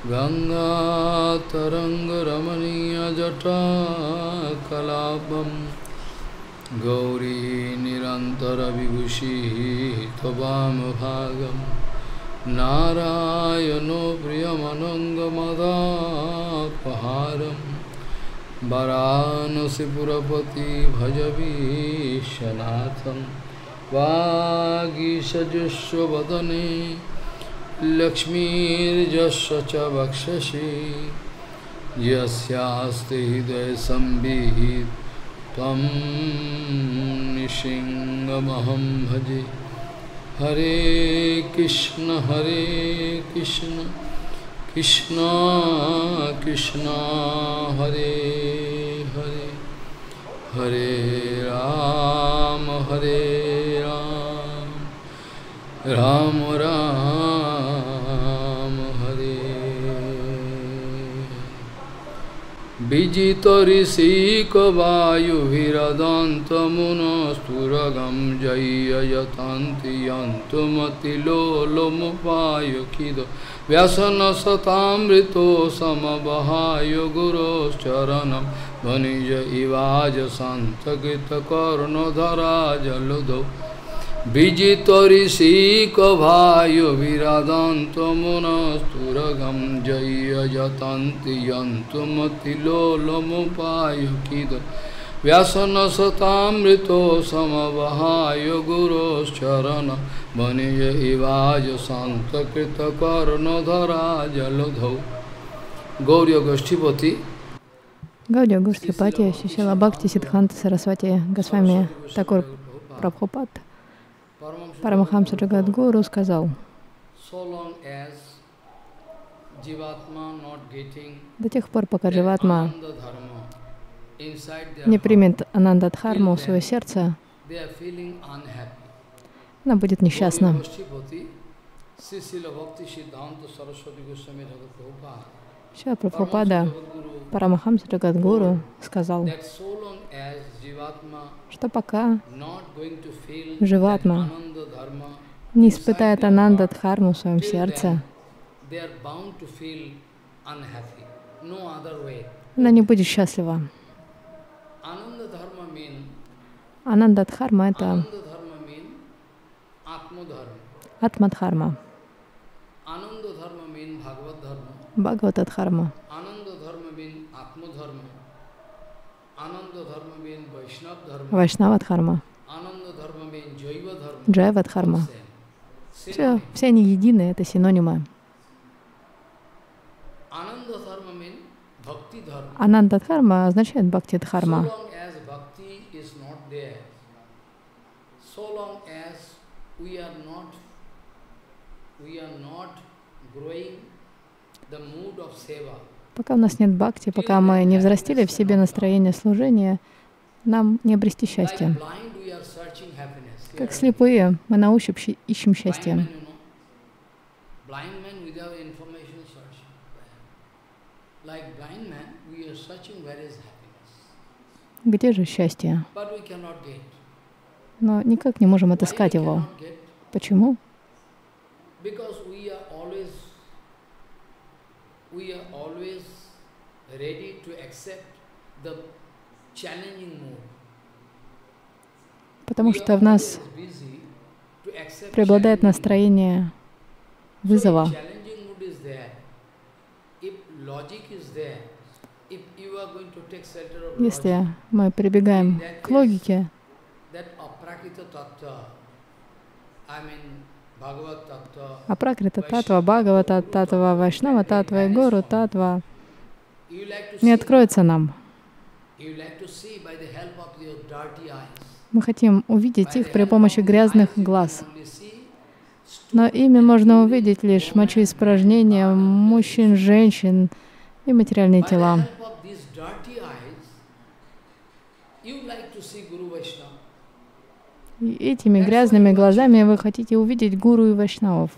Ganga Taranga Ramaniya Jata Kalapam Gauri Nirantara Vibhushi Tvam Bhagam Narayano Priyamananga Madhapaharam Varanasi Purapati Bhajavi Shanatham Vagisajasya Vadane Lakshmi Jasya Cha Vakshashi Yasyaste Hidaya Sambhit Tvam Nishingamaham Bhaji Hare Krishna Krishna Krishna Hare Hare Hare Ram Ram Ram Hare Vijita Risika Vayu Viradanta Munasturagam Jaya Yatanti Yantumati Lolo Mupayo Kido Vyasana Satamrito Samabhayo Guru Charanam Vanija Ivaja Santagita Karnadhara Jaludo Vijita Risika Vayu Viradanta Munasturagam Jaya Yatanti Yantumati Lolo Mupayo Kido Vyasana Satamrito Samabhayo Guru Charana Vanija Ivaja Santakrita Karnadhara Jaludho Gauriya Goshtipati Гаудия Госhtipati, Шрила Бхакти Сиддханта Сарасвати Госвами Такур Прабхупад Парамахамса Джагадгуру сказал: до тех пор, пока Дживатма не примет Анандадхарму в свое сердце, она будет несчастна. Шрила Прабхупада Парамахамса Джагадгуру сказал, что пока Дживатма не испытает Анандадхарму в своем сердце, она не будет счастлива. Анандадхарма — это Атмадхарма, Бхагаватадхарма, Вайшнавадхарма, Джайвадхарма. Все они едины, это синонимы. Анандадхарма означает бхакти-дхарма. Пока у нас нет бхакти, пока мы не взрастили в себе настроение служения, нам не обрести счастье. Как слепые, мы на ощупь ищем счастье. Где же счастье? Но никак не можем отыскать его. Почему? Потому что в нас преобладает настроение вызова. Если мы прибегаем к логике, Апракрита Татва, Бхагавата Татва, Вайшнава Татва и Гуру Татва не откроется нам. Мы хотим увидеть их при помощи грязных глаз. Но ими можно увидеть лишь мочеиспражнения мужчин, женщин и материальные тела. И этими грязными глазами вы хотите увидеть гуру и вайшнавов.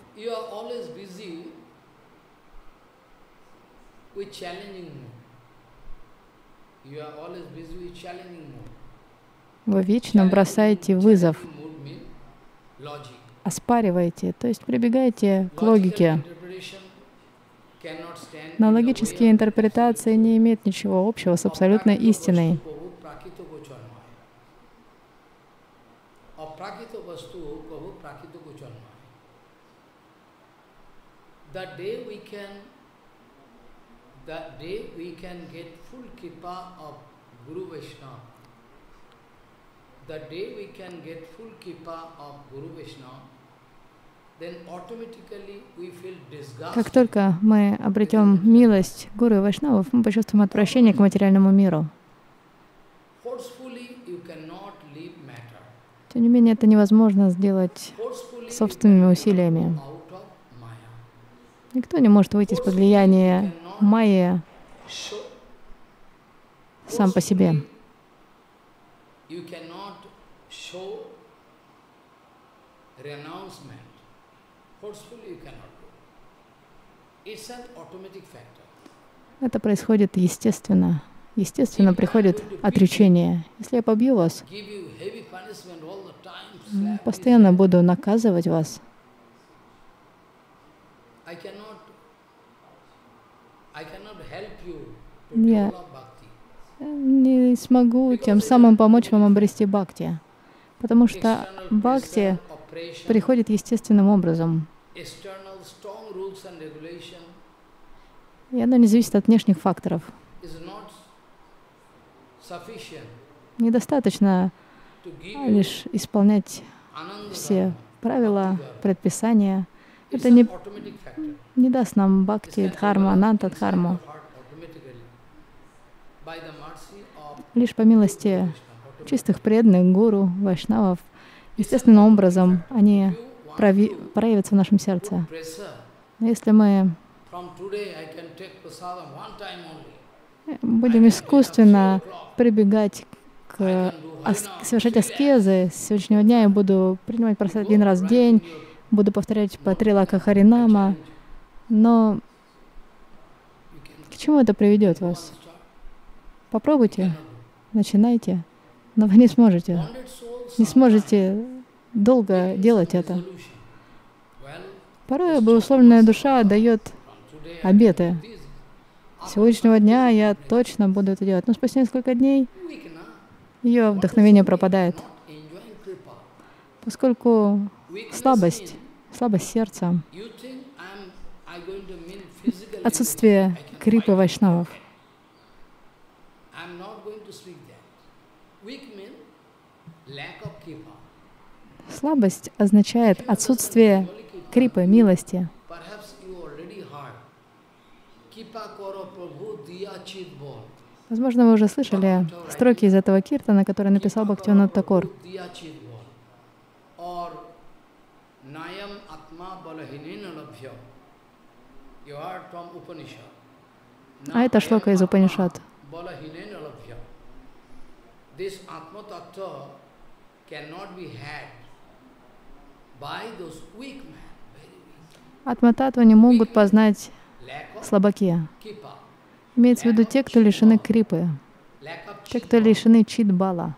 Вы вечно бросаете вызов, оспариваете, то есть прибегаете к логике. Но логические интерпретации не имеют ничего общего с абсолютной истиной. Как только мы обретем милость Гуру и Вайшнавов, мы почувствуем отвращение к материальному миру. Тем не менее, это невозможно сделать собственными усилиями. Никто не может выйти из-под влияния майи сам по себе. Это происходит естественно. Естественно приходит отречение. Если я побью вас, постоянно буду наказывать вас, я не смогу тем самым помочь вам обрести бхакти, потому что бхакти приходит естественным образом. И оно не зависит от внешних факторов. Недостаточно лишь исполнять все правила, предписания. Это не даст нам бхакти, дхарму, ананта дхарму. Лишь по милости чистых преданных, гуру, вайшнавов, естественным образом они проявятся в нашем сердце. Но если мы будем искусственно прибегать к совершать аскезы, с сегодняшнего дня я буду принимать просад 1 раз в день, буду повторять по 3 лака Харинама, но к чему это приведет вас? Попробуйте, начинайте, но вы не сможете долго делать это. Порой обусловленная душа дает обеты. С сегодняшнего дня я точно буду это делать, но спустя несколько дней ее вдохновение пропадает, поскольку слабость сердца, отсутствие крипы вайшнавов. Слабость означает отсутствие крипы, милости. Возможно, вы уже слышали строки из этого киртана, который написал Бхактивинода Такур. А это шлока из Упанишад. Атма-таттву не могут познать слабаки. Имеется в виду те, кто лишены крипы, те, кто лишены чит-бала.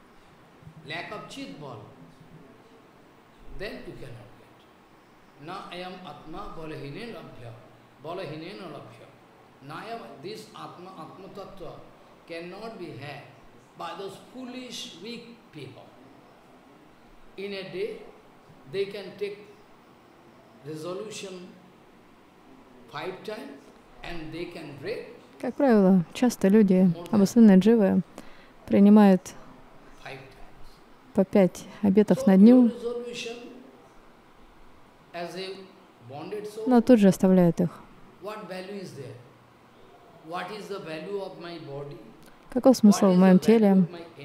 Как правило, часто люди, обусловленные дживы, принимают по 5 обетов на дню, но тут же оставляют их. Каков смысл в моем теле?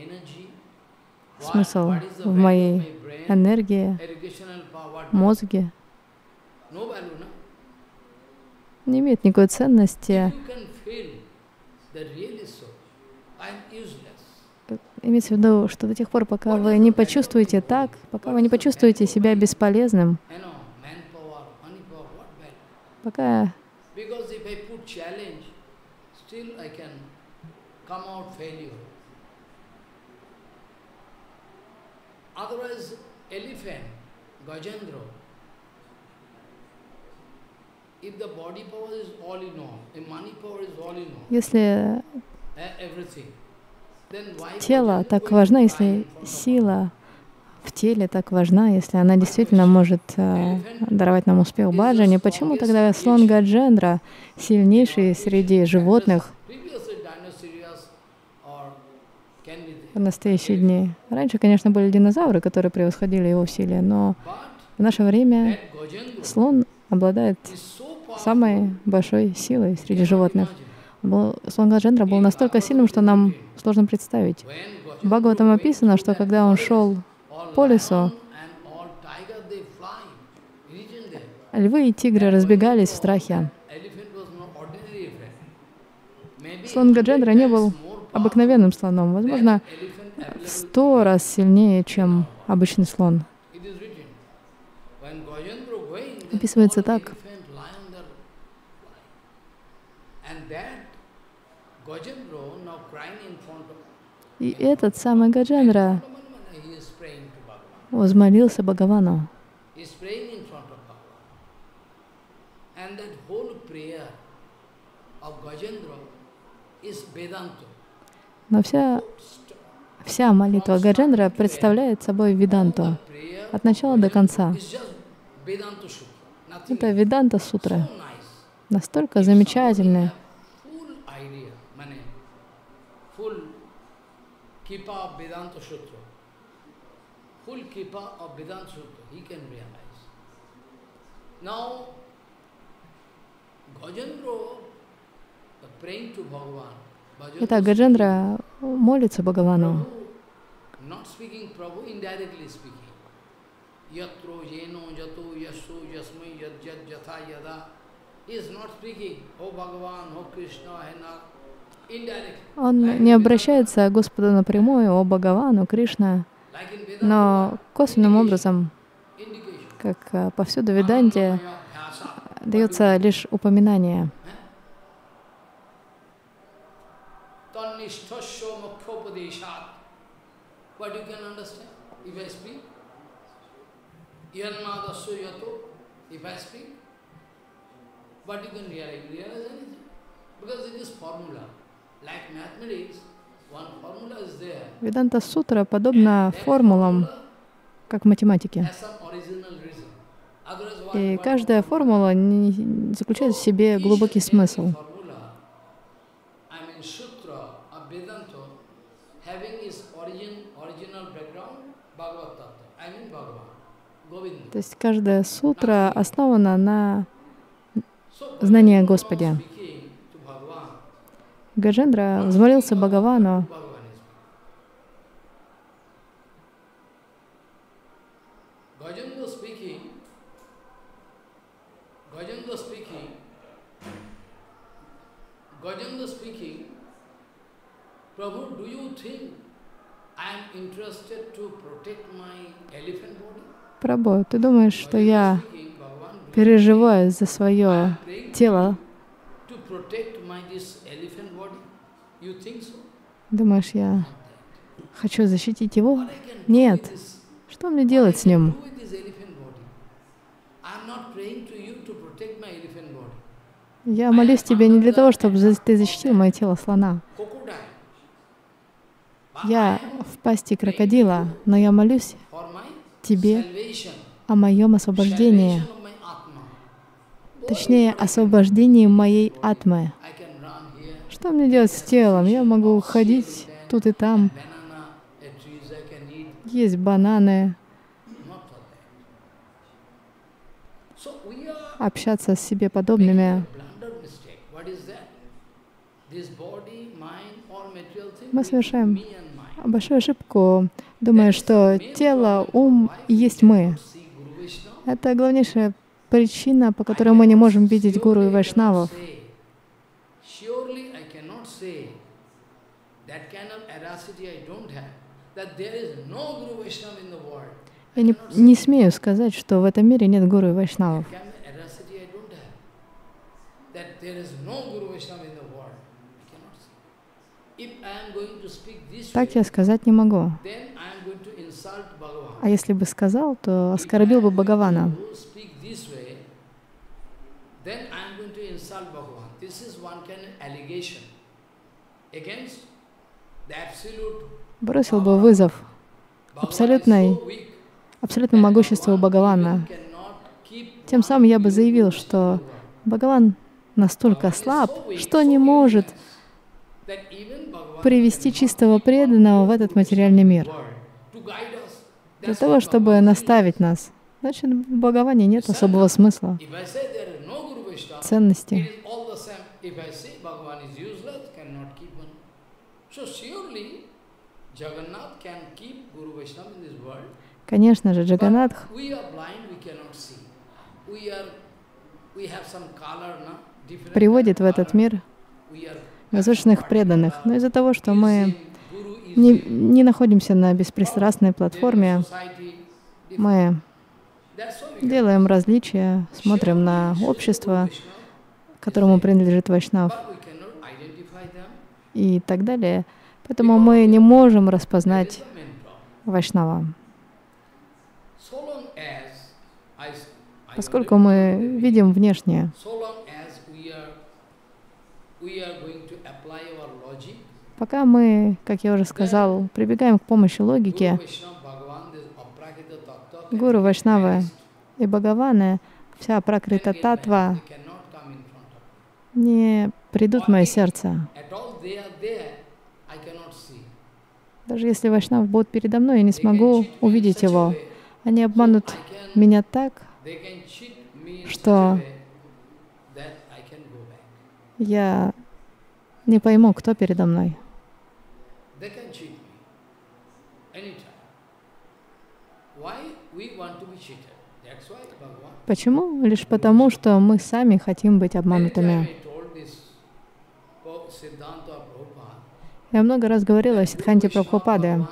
Смысл в моей энергии, мозге? Не имеет никакой ценности. Имеется в виду, что до тех пор, пока вы не почувствуете так, пока вы не почувствуете себя бесполезным, пока Если тело так важно, если сила в теле так важна, если она действительно может даровать нам успех в баджане, почему тогда слон Гаджендра, сильнейший среди животных в настоящие дни? Раньше, конечно, были динозавры, которые превосходили его в силе, но в наше время слон обладает самой большой силой среди животных. Слон Гаджендра был настолько сильным, что нам сложно представить. В Бхагаватам описано, что когда он шел по лесу, львы и тигры разбегались в страхе. Слон Гаджендра не был обыкновенным слоном, возможно, в 100 раз сильнее, чем обычный слон. Описывается так. И этот самый Гаджендра возмолился Бхагавану. Но вся молитва Гаджендра представляет собой Веданту от начала до конца. Это Веданта Сутра. Настолько замечательная. Итак, Гаджендра молится Бхагавану. Он не обращается к Господу напрямую, о Бхагавану, Кришна, но косвенным образом, как повсюду в Веданте, дается лишь упоминание. Веданта Сутра подобна формулам, как в математике. И каждая формула заключает в себе глубокий смысл. То есть каждая сутра основана на знании о Господе. Гаджендра взмолился Бхагавану. Прабху, ты думаешь, что я переживаю за свое тело? Думаешь, я хочу защитить его? Нет. Что мне делать с ним? Я молюсь тебе не для того, чтобы ты защитил мое тело слона. Я в пасти крокодила, но я молюсь тебе о моем освобождении. Точнее, освобождении моей атмы. Что мне делать с телом? Я могу ходить тут и там, есть бананы, общаться с себе подобными. Мы совершаем большую ошибку, думая, что тело, ум есть мы. Это главнейшая причина, по которой мы не можем видеть гуру и вайшнавов. Я не смею сказать, что в этом мире нет гуру и вайшнавов. Так я сказать не могу. А если бы сказал, то оскорбил бы Бхагавана. бросил бы вызов абсолютному могуществу Бхагавана. Тем самым я бы заявил, что Бхагаван настолько слаб, что не может привести чистого преданного в этот материальный мир. Для того, чтобы наставить нас. Значит, в Бхагаване нет особого смысла, ценности. Конечно же, Джаганнатх приводит в этот мир возвышенных преданных. Но из-за того, что мы не находимся на беспристрастной платформе, мы делаем различия, смотрим на общество, которому принадлежит Вайшнав и так далее. Поэтому мы не можем распознать Вайшнава. Поскольку мы видим внешнее, пока мы, как я уже сказал, прибегаем к помощи логики, Гуру, Вайшнавы и Бхагаваны, вся Пракрита Татва не придут в мое сердце. Даже если Вайшнав будет передо мной, я не смогу увидеть его. Они обманут меня так, что я не пойму, кто передо мной. Почему? Лишь потому, что мы сами хотим быть обманутыми. Я много раз говорила о Сиддханте Прабхупады.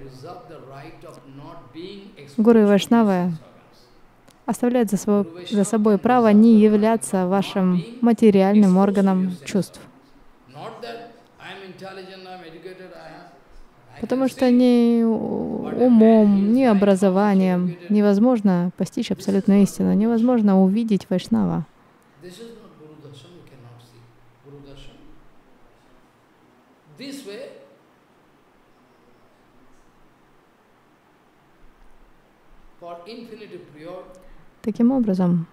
Гуру и Вайшнавы оставляют за собой право не являться вашим материальным органом чувств. Потому что ни умом, ни образованием невозможно постичь абсолютную истину, невозможно увидеть Вайшнава. Таким образом,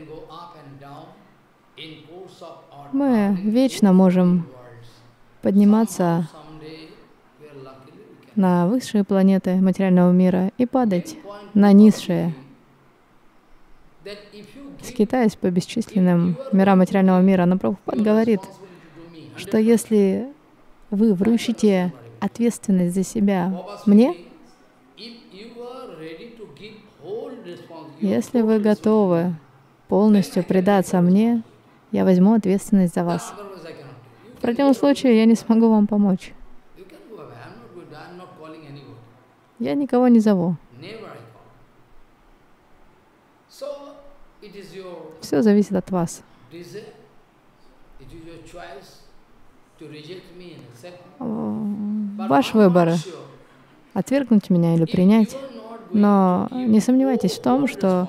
мы вечно можем подниматься на высшие планеты материального мира и падать на низшие, скитаясь по бесчисленным мирам материального мира. Но Прабхупад говорит, что если вы вручите ответственность за себя мне, если вы готовы полностью предаться мне, я возьму ответственность за вас. В противном случае я не смогу вам помочь. Я никого не зову. Все зависит от вас. Ваш выбор — отвергнуть меня или принять. Но не сомневайтесь в том, что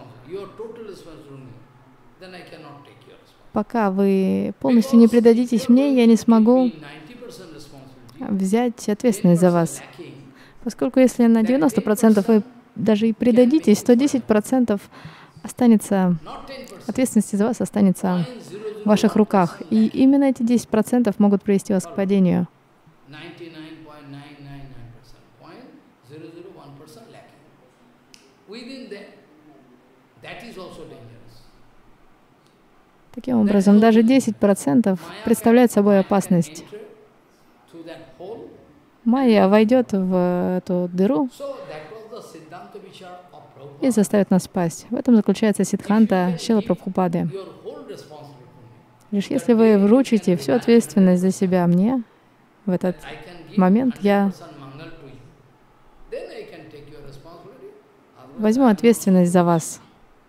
пока вы полностью не предадитесь мне, я не смогу взять ответственность за вас. Поскольку если на 90% вы даже и предадитесь, то 10% останется, ответственности за вас останется в ваших руках. И именно эти 10% могут привести вас к падению. Таким образом, даже 10% представляет собой опасность. Майя войдет в эту дыру и заставит нас спасть. В этом заключается Сиддханта Шрилы Прабхупады. Лишь если вы вручите всю ответственность за себя мне, в этот момент я возьму ответственность за вас.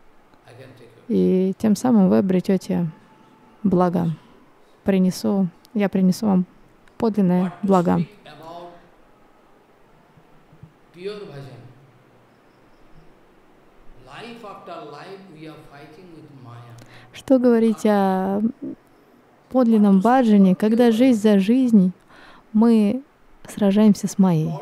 И тем самым вы обретете благо. Я принесу вам подлинное благо. Что говорить о подлинном баджане, когда жизнь за жизнь, мы сражаемся с Майей.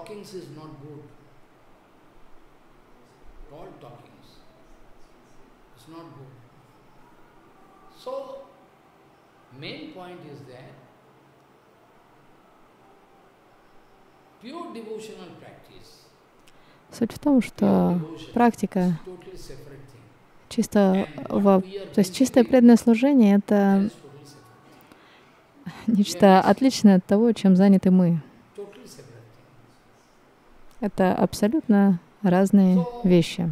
Суть в том, что практика то есть чистое преданное служение — это нечто отличное от того, чем заняты мы. Это абсолютно разные вещи.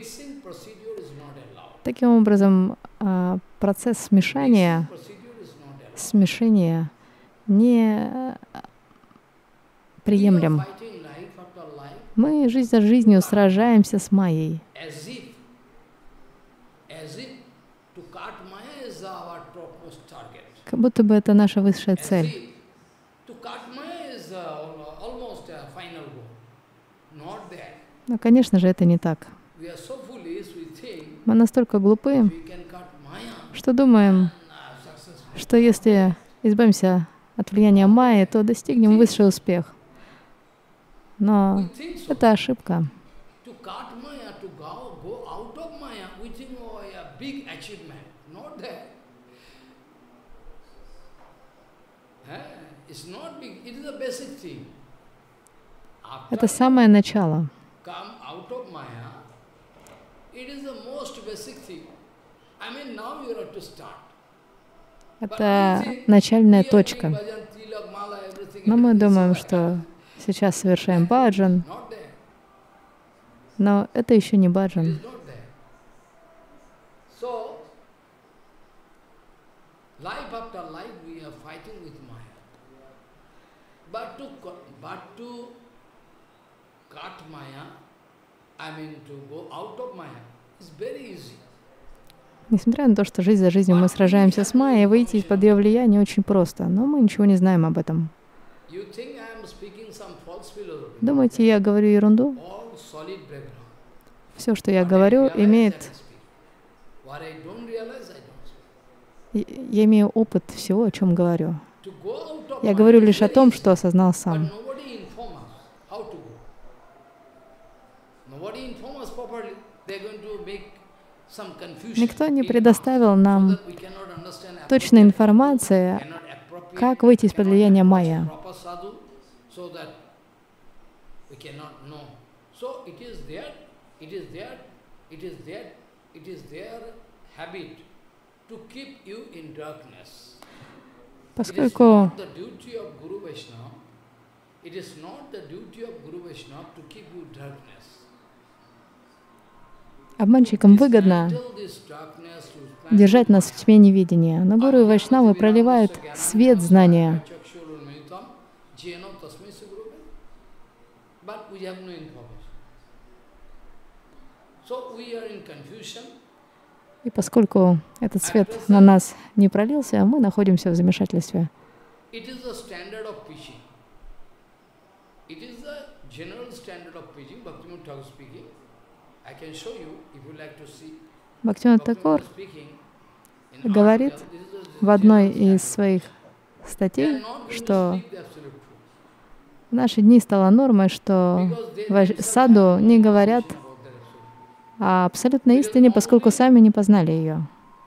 Таким образом, процесс смешения не приемлем. Мы жизнь за жизнью сражаемся с Майей. Как будто бы это наша высшая цель. Но, конечно же, это не так. Мы настолько глупы, что думаем, что если избавимся от влияния Майи, то достигнем высший успех. Но это ошибка. Это самое начало. Это начальная точка. Но мы думаем, что сейчас совершаем баджан, но это еще не баджан. Несмотря на то, что жизнь за жизнью мы сражаемся с Майей, выйти из-под ее влияния очень просто, но мы ничего не знаем об этом. Думаете, я говорю ерунду? Все, что я говорю, имеет... Я имею опыт всего, о чем говорю. Я говорю лишь о том, что осознал сам. Никто не предоставил нам точной информации, как выйти из-под влияния майя. Поскольку обманщикам выгодно держать нас в тьме неведения, но гуру и вайшнавы проливают свет знания. И поскольку этот свет на нас не пролился, мы находимся в замешательстве. Бхактивинода Такур говорит в одной из своих статей, что в наши дни стало нормой, что саду не говорят о абсолютной истине, поскольку сами не познали ее.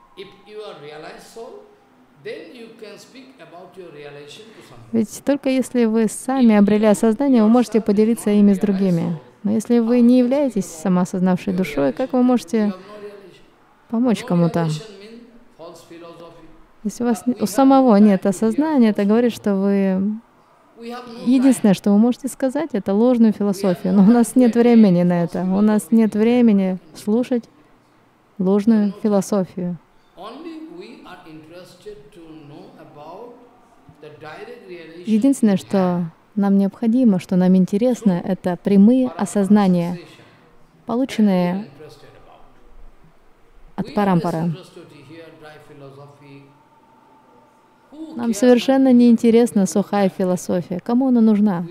Ведь только если вы сами обрели осознание, вы можете поделиться ими с другими. Но если вы не являетесь самоосознавшей душой, как вы можете помочь кому-то? Если у вас у самого нет осознания, это говорит, что вы... Единственное, что вы можете сказать, это ложную философию. Но у нас нет времени на это. У нас нет времени слушать ложную философию. Единственное, что нам необходимо, что нам интересно, это прямые осознания, полученные от парампары. Нам совершенно не интересна сухая философия. Кому она нужна?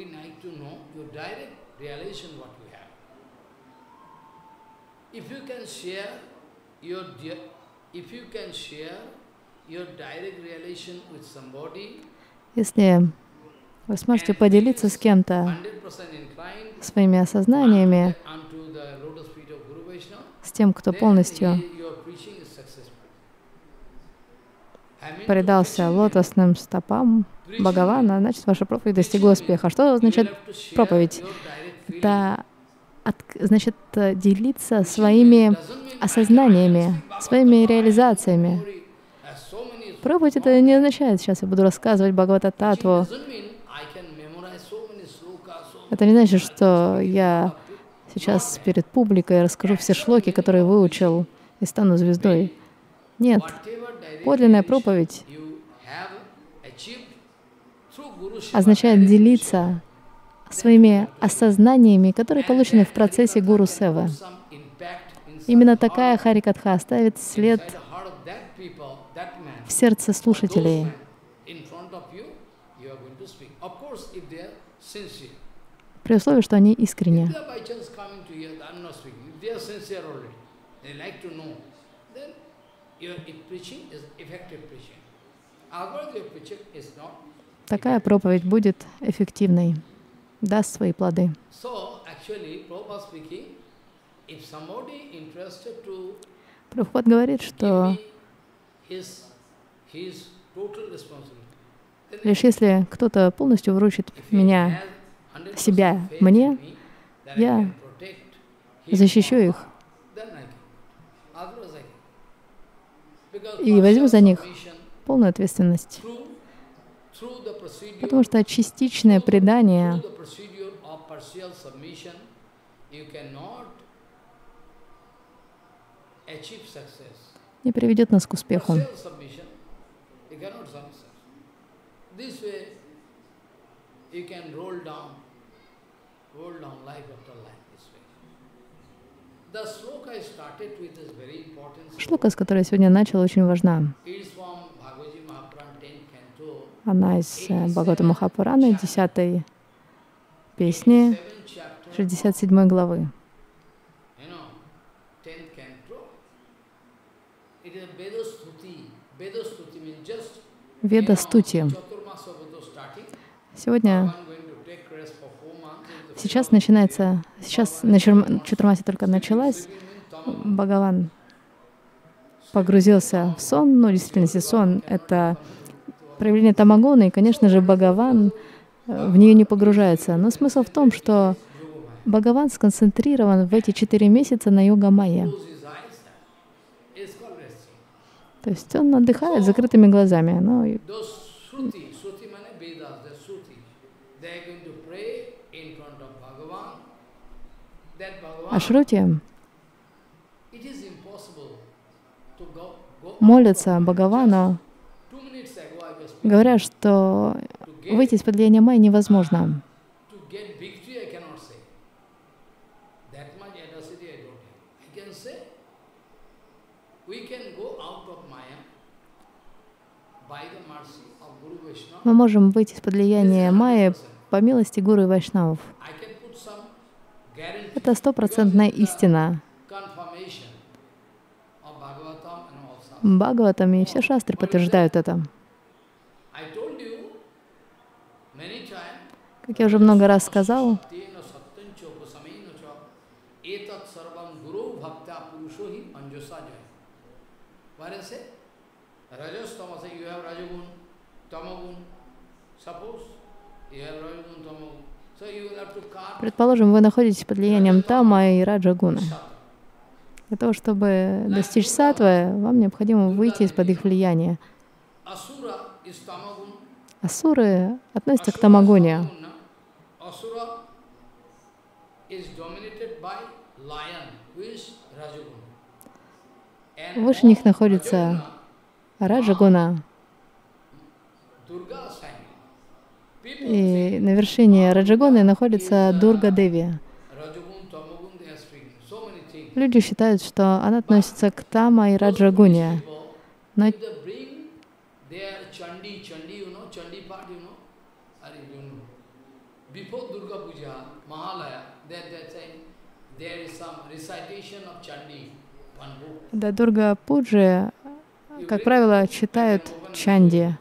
Если вы сможете поделиться с кем-то своими осознаниями, с тем, кто полностью предался лотосным стопам Бхагавана, значит, ваша проповедь достигла успеха. Что означает проповедь? Это значит делиться своими осознаниями, своими реализациями. Проповедь это не означает, сейчас я буду рассказывать Бхагавата-татву. Это не значит, что я сейчас перед публикой расскажу все шлоки, которые выучил, и стану звездой. Нет. Подлинная проповедь означает делиться своими осознаниями, которые получены в процессе Гуру Севы. Именно такая Харикатха оставит след в сердце слушателей. При условии, что они искренне. Такая проповедь будет эффективной, даст свои плоды. Прабхупад говорит, что лишь если кто-то полностью вручит себя мне, я защищу их и возьму за них полную ответственность. Потому что частичное предание не приведет нас к успеху. Шлока, с которой я сегодня начал, очень важна. Она из Бхагавата Махапураны, 10 песни, 67 главы. Веда Стути. Сейчас Чатурмаси только началась, Бхагаван погрузился в сон, но в действительности сон — это проявление тамагуны, и, конечно же, Бхагаван в нее не погружается. Но смысл в том, что Бхагаван сконцентрирован в эти 4 месяца на йога-майя. То есть он отдыхает с закрытыми глазами. Но... А Шрути молятся Бхагавану, говорят, что выйти из-под влияния майи невозможно. Мы можем выйти из-под влияния майи по милости Гуру и Вайшнавов. Это стопроцентная истина. Бхагаватам и все шастры подтверждают это. Как я уже много раз сказал, предположим, вы находитесь под влиянием тама и раджагуна. Для того, чтобы достичь саттвы, вам необходимо выйти из-под их влияния. Асуры относятся к тамагуне. Выше них находится раджагуна. И на вершине Раджагуны находится Дурга Деви. Люди считают, что она относится к Тама и Раджагуне. Но до Дурга Пуджи как правило, читают чанди.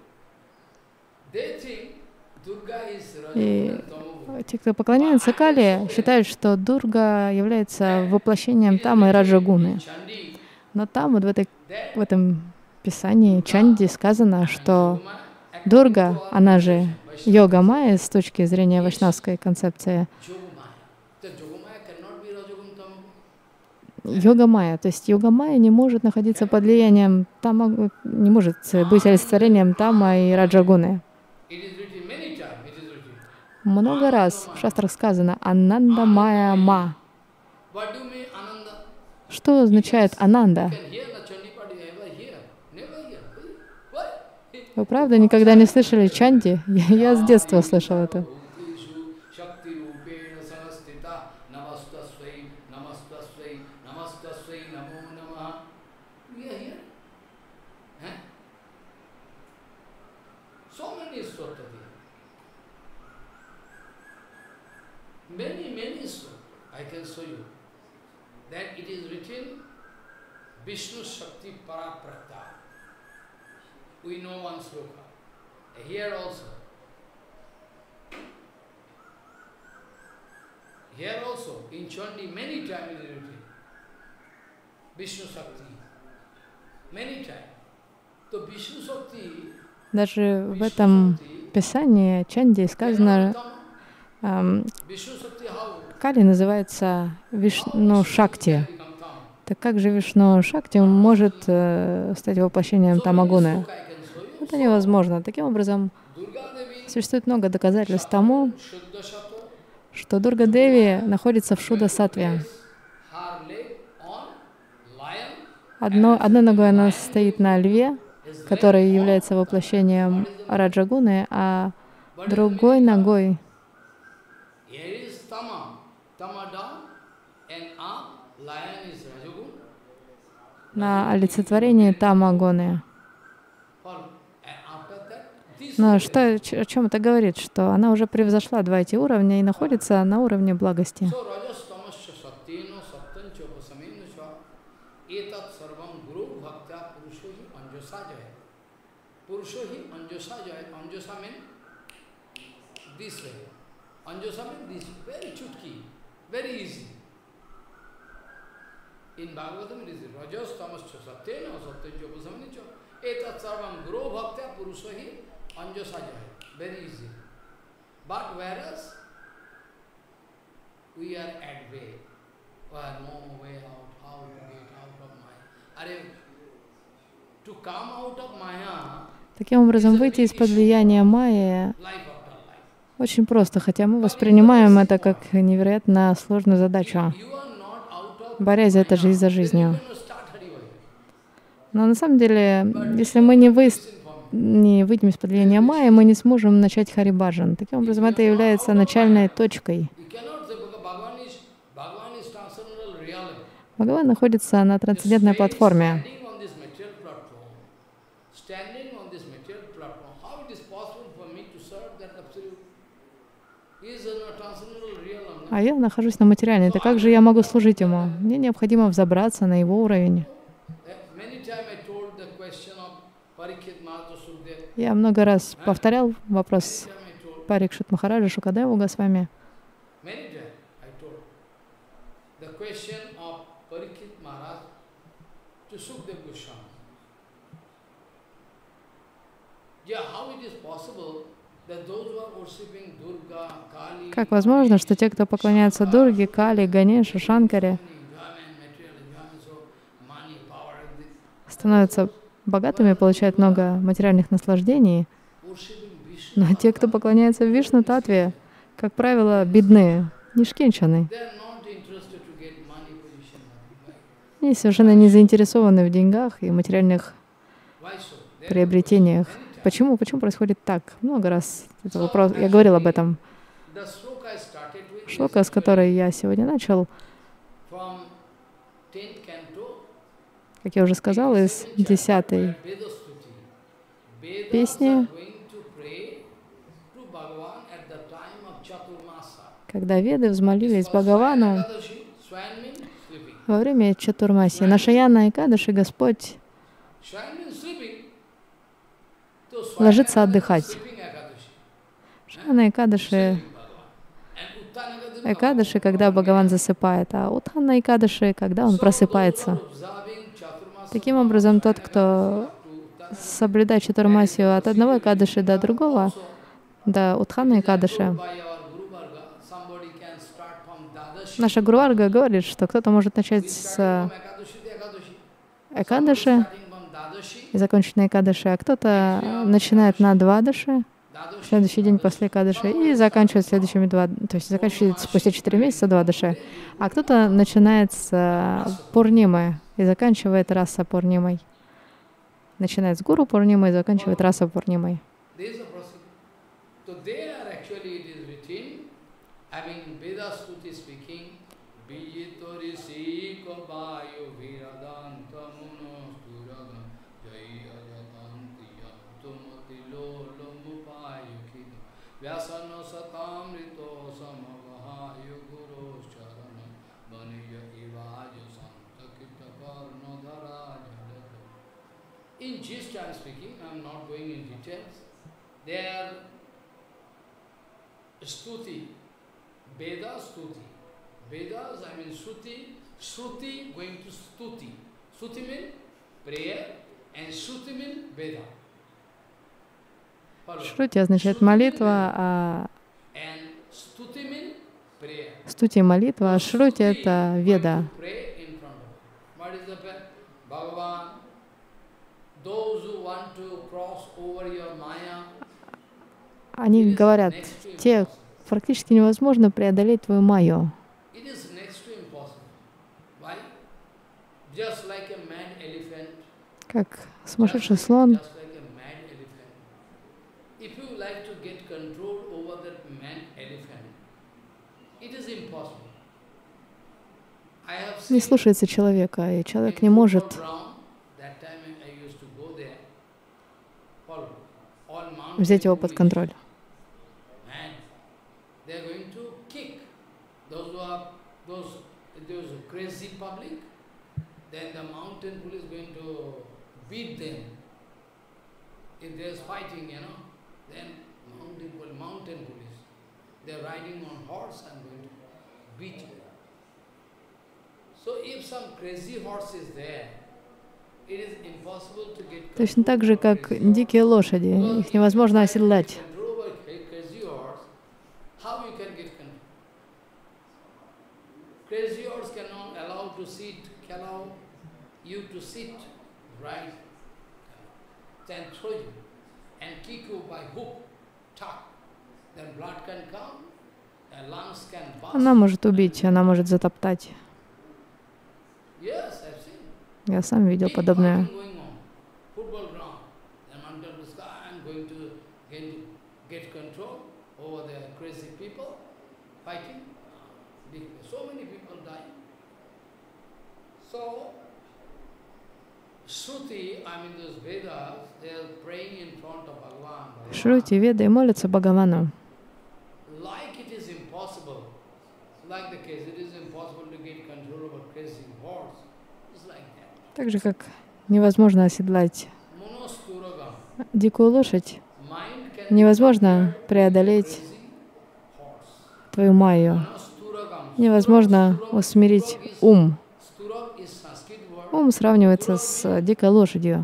И те, кто поклоняется Кали, считают, что Дурга является воплощением Тамы и Раджагуны. Но там, вот в этом писании Чанди сказано, что Дурга, она же йога майя с точки зрения вайшнавской концепции, йога майя, то есть йога майя не может находиться под влиянием Тама, не может быть олицетворением Тама и Раджагуны. Много раз в шастрах сказано «Ананда майя ма». Что означает «ананда»? Вы правда никогда не слышали чанди? Я с детства слышал это. Vishnu Shakti Paraprakta. We know one sloka. Here also. Here also, in Chandi, many times it is written. Vishnu Shakti. Many times. So Vishnu Shakti. Даже в этом писании Чанди сказано, Кали называется Вишну Шакти. Так как же Вишну Шакти может стать воплощением Тамагуны? Это невозможно. Таким образом, существует много доказательств тому, что Дурга Деви находится в Шуда-саттве. Одной ногой она стоит на льве, который является воплощением Раджагуны, а другой ногой на олицетворении Тамагуны. Но что, о чем это говорит? Что она уже превзошла два эти уровня и находится на уровне благости. In Bhagavatam it is Rajas Tamascha Satyena Satyanja Upasamanicha Etat Sarvam Guru Bhaktya Purushahi Anjasajaya. Very easy. But whereas we are at way, no way out, how to get out of Maya. To come out of Maya. Таким образом, выйти из-под влияния Майи очень просто, хотя мы воспринимаем это как невероятно сложную задачу, борясь за это жизнь за жизнью. Но на самом деле, если мы не выйдем из-под влияния Майи, мы не сможем начать Харибаджан. Таким образом, это является начальной точкой. Бхагаван находится на трансцендентной платформе. А я нахожусь на материальной. Так как же я могу служить ему? Мне необходимо взобраться на его уровень. Я много раз повторял вопрос Парикшит Махараджа Шукадеву Госвами. Как возможно, что те, кто поклоняются Дурге, Кали, Ганешу, Шанкаре, становятся богатыми, получают много материальных наслаждений, но те, кто поклоняется Вишну Татве, как правило, бедны, нишкинчаны. Они совершенно не заинтересованы в деньгах и материальных приобретениях. Почему? Почему происходит так? Много раз это вопрос, я говорил об этом. Шлока, с которой я сегодня начал, как я уже сказал, из 10-й песни, когда Веды взмолились Бхагавану во время Чатурмаси. На Шаяна Экадаши Господь ложится отдыхать. Шрана Экадаши, когда Бхагаван засыпает, а Утхана Экадаши, когда он просыпается. Таким образом, тот, кто соблюдает Чатурмасию от одного Экадаши до другого, до Утхана Экадаши, наша Гуру-варга говорит, что кто-то может начать с Экадаши и закончить на Экадаши, а кто-то начинает на Двадаши, следующий день после Экадаши, и заканчивает следующими то есть заканчивает спустя 4 месяца Двадаши. А кто-то начинает с Пурнимы и заканчивает Раса Пурнимой. Начинает с Гуру Пурнимы и заканчивает Раса Пурнимой. Vyasano satamrito samavahayo guru charana baniya ivaja santakita karna dharaja. In gist I am speaking, I am not going in details. They are stuti, Veda stuti. Vedas, I mean Shruti, Shruti going to stuti. Shruti means prayer and Shruti means Veda. Шрути означает молитва, а стути — молитва, а шрути — это веда. Они говорят, те практически невозможно преодолеть твою майю. Как сумасшедший слон. Не слушается человека, и человек не может взять его под контроль. Точно так же, как дикие лошади, их невозможно оседлать. Она может убить, она может затоптать. Я сам видел подобное. Шрути, Веды молятся Бхагавану. Так же, как невозможно оседлать дикую лошадь, невозможно преодолеть твою майю, невозможно усмирить ум. Ум сравнивается с дикой лошадью.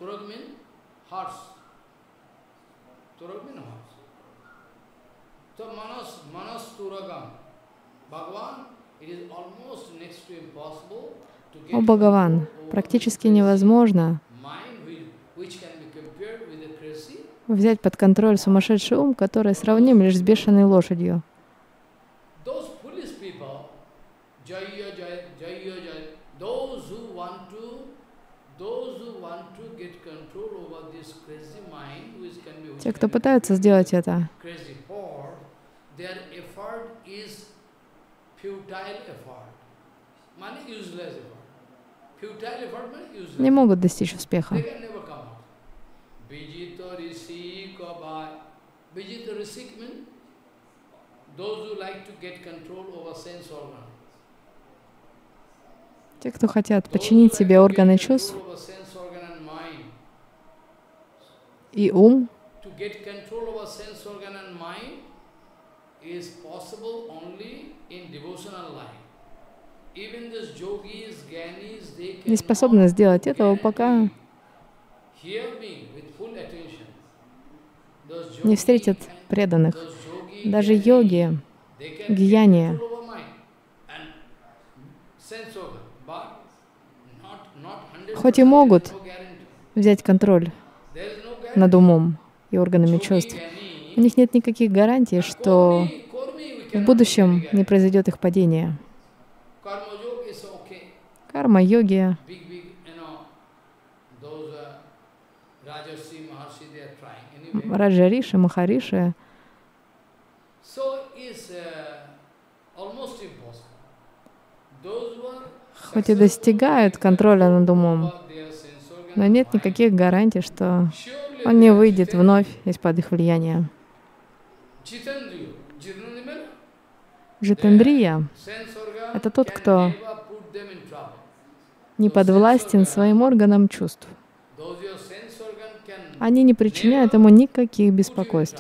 О Бхагаван, практически невозможно взять под контроль сумасшедший ум, который сравним лишь с бешеной лошадью. Те, кто пытаются сделать это, не могут достичь успеха. Те, кто хотят подчинить себе органы чувств и ум. Не способны сделать этого, пока не встретят преданных. Даже йоги, гьяни хоть и могут взять контроль над умом и органами чувств, у них нет никаких гарантий, что в будущем не произойдет их падение. Карма-йоги, Раджа-риши, Махариши хоть и достигают контроля над умом, но нет никаких гарантий, что он не выйдет вновь из-под их влияния. Джитендрия — это тот, кто не подвластен своим органам чувств. Они не причиняют ему никаких беспокойств.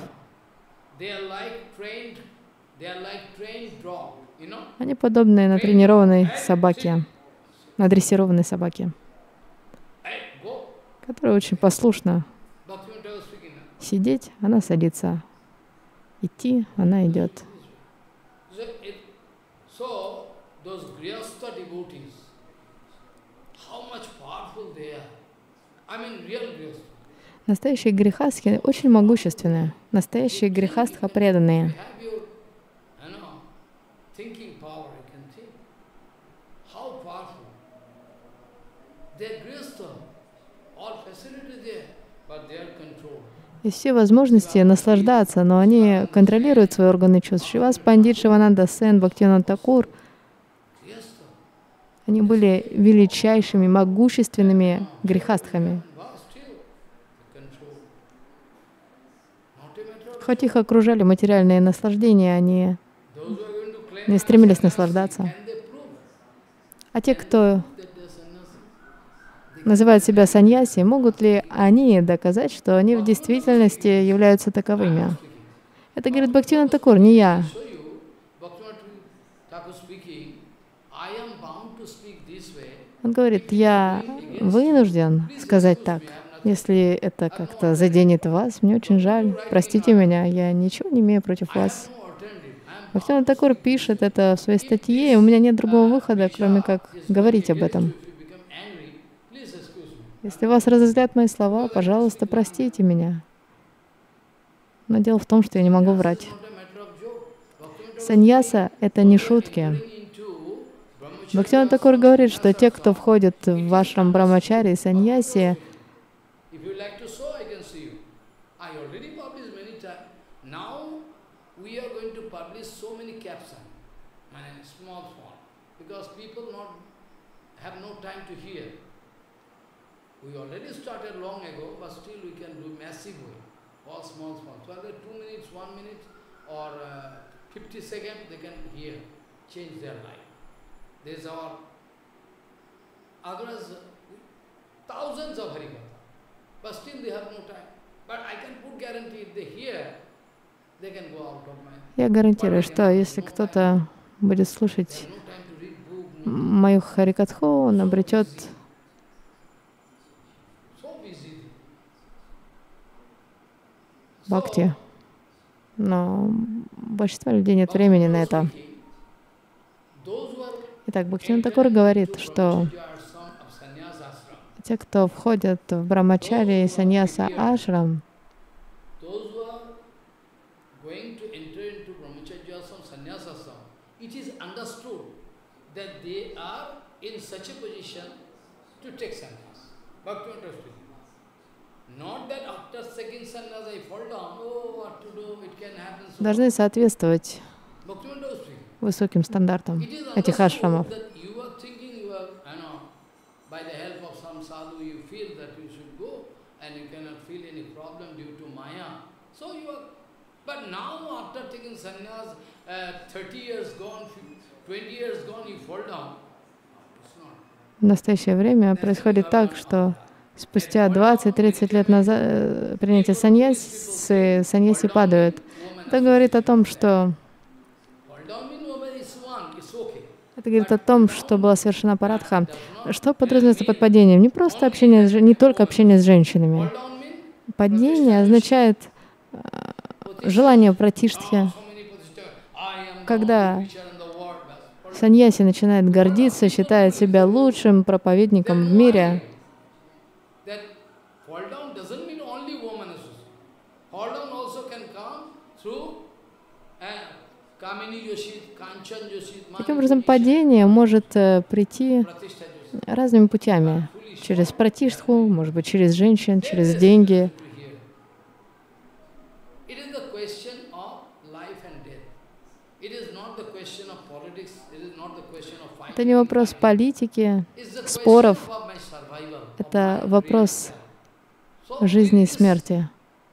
Они подобны натренированной собаке, надрессированной собаке, которая очень послушна. Сидеть — она садится. Идти — она идет. Настоящие грехастхи очень могущественные. Настоящие грехастха преданные. Есть все возможности наслаждаться, но они контролируют свои органы чувств. Шривас Пандит, Шивананда Сен, Бхактивинода Такур, они были величайшими, могущественными грехастхами. Хоть их окружали материальные наслаждения, они не стремились наслаждаться. А те, кто называют себя саньяси, могут ли они доказать, что они в действительности являются таковыми? Это говорит Бхактивинода Такур, не я. Он говорит, я вынужден сказать так. Если это как-то заденет вас, мне очень жаль. Простите меня, я ничего не имею против вас. Бхактивинода Такур пишет это в своей статье, и у меня нет другого выхода, кроме как говорить об этом. Если вас разозлят мои слова, пожалуйста, простите меня. Но дело в том, что я не могу врать. Саньяса — это не шутки. Бхактивинода Такур говорит, что те, кто входит в ашрам Брамачари и саньяси, we already started long ago, but still we can do massive way, all small. So either 2 minutes, 1 minute, or 50 seconds, they can hear, change their life. There's our, others, thousands of Harikatha, but still they have no time. But I can put guarantee, if they hear, they can go out of my... Я гарантирую, что если кто-то будет слушать мою Харикатху, он обретет бхакти. Но у большинства людей нет времени на это. Итак, Бхактивинода Такур говорит, что те, кто входят в Брамачари и саньяса ашрам, должны соответствовать высоким стандартам этих ашрамов. В настоящее время происходит так, что спустя 20-30 лет назад принятия саньяси падают. Это говорит о том, что была совершена парадха. Что подразумевается под падением? Не просто общение, не только общение с женщинами. Падение означает желание пратиштхи. Когда саньяси начинает гордиться, считает себя лучшим проповедником в мире, таким образом, падение может прийти разными путями. Через пратиштху, может быть, через женщин, через деньги. Это не вопрос политики, споров. Это вопрос жизни и смерти.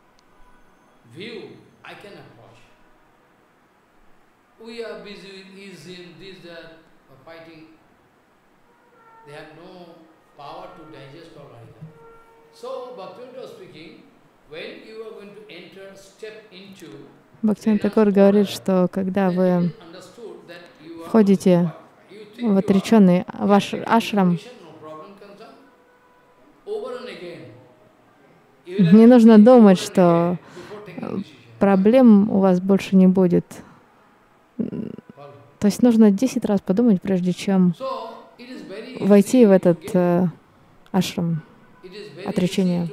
Бхактивинода Такур говорит, что когда вы входите в отреченный ваш ашрам, не нужно думать, что проблем у вас больше не будет. То есть нужно 10 раз подумать, прежде чем войти в этот ашрам отречения.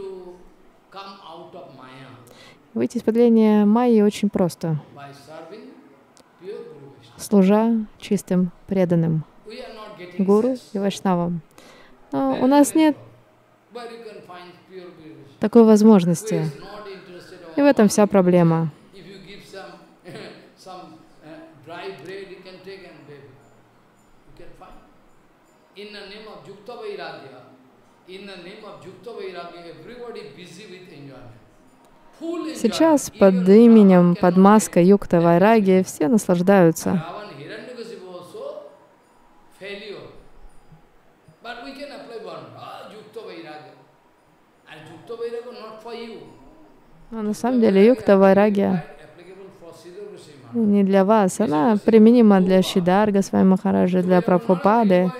Выйти из падения майи очень просто, служа чистым, преданным гуру и вайшнавам. Но у нас нет такой возможности. И в этом вся проблема. Сейчас под именем, под маской Юкта Вайраги все наслаждаются. Но на самом деле Юкта Вайраги не для вас, она применима для Шридар Госвами Махараджа, для Прабхупады.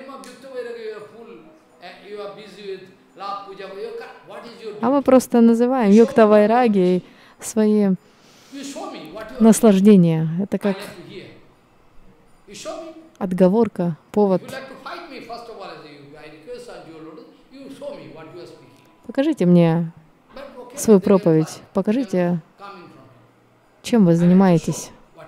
А мы просто называем Юкта Вайраги свои наслаждения. Это как отговорка, повод. Покажите мне свою проповедь, покажите, чем вы занимаетесь.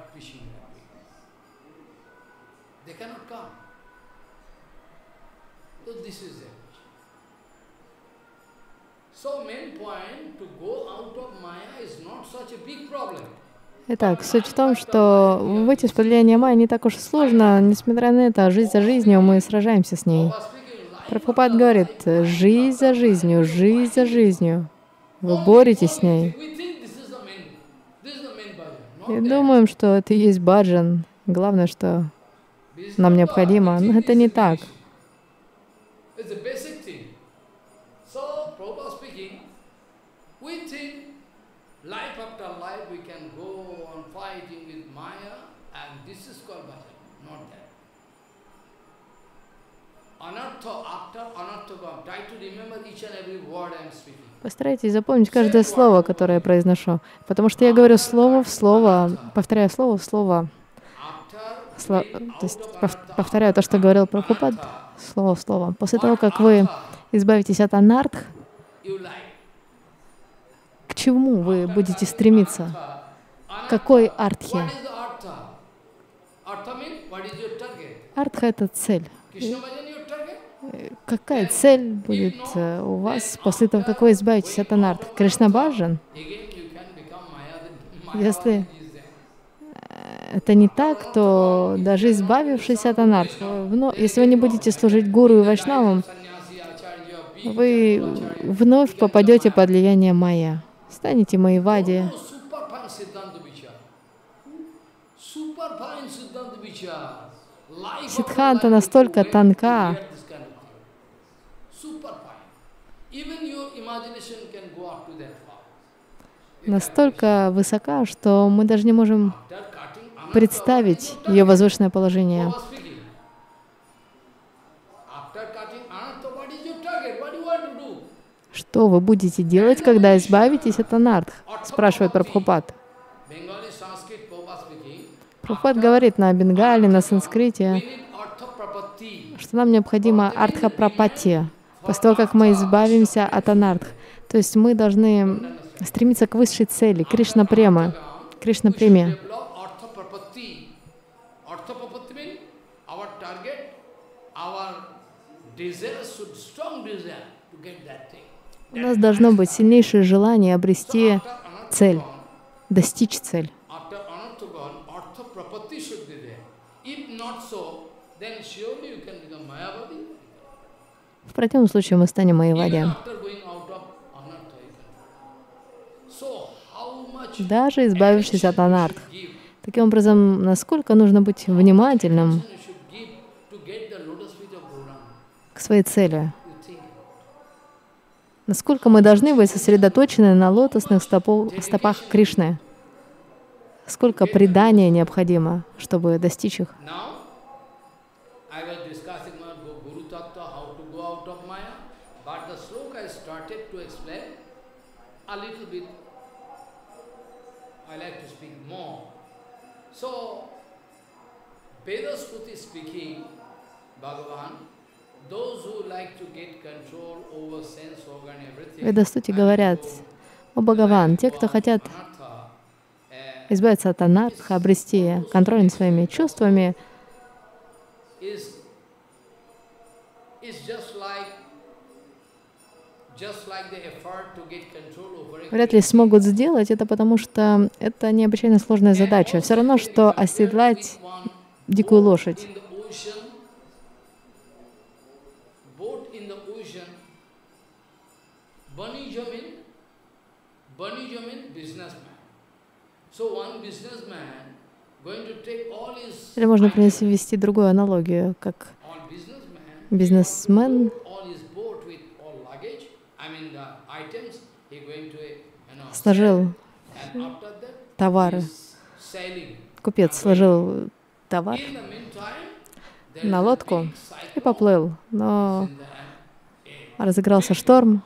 Итак, суть в том, что выйти из падения майи не так уж и сложно. Несмотря на это, жизнь за жизнью, мы сражаемся с ней. Прабхупад говорит, жизнь за жизнью, жизнь за жизнью. Вы боретесь с ней. И думаем, что это и есть баджан. Главное, что нам необходимо. Но это не так. Постарайтесь запомнить каждое слово, которое я произношу, потому что я говорю слово в слово, повторяю слово в слово, то есть повторяю то, что говорил Прабхупад, слово в слово. После того, как вы избавитесь от анартх, к чему вы будете стремиться? К какой артхе? Артха — это цель. Какая цель будет у вас после того, как вы избавитесь от анартх? Кришна баджан? Если это не так, то даже избавившись от анартх, если вы не будете служить гуру и вайшнавам, вы вновь попадете под влияние майя, станете майявади. Сиддханта настолько тонка. настолько высока, что мы даже не можем представить ее возвышенное положение. Что вы будете делать, когда избавитесь от анартх? Спрашивает Прабхупад. Прабхупад говорит на бенгале, на санскрите, что нам необходимо артха-прапати, после того, как мы избавимся от анартх. То есть мы должны стремиться к высшей цели, Кришна-према, Кришна-преме. У нас должно быть сильнейшее желание обрести цель, достичь цель. В противном случае мы станем майявади. Даже избавившись от анартх. Таким образом, насколько нужно быть внимательным к своей цели? Насколько мы должны быть сосредоточены на лотосных стопах Кришны? Сколько предания необходимо, чтобы достичь их? В Ведастути говорят: «О Бхагаван, те, кто хотят избавиться от анартха, обрести контроль над своими чувствами, вряд ли смогут сделать это, потому что это необычайно сложная задача. Все равно, что оседлать дикую лошадь. Или можно привести другую аналогию, как бизнесмен сложил товары, купец сложил товар на лодку и поплыл, но разыгрался шторм.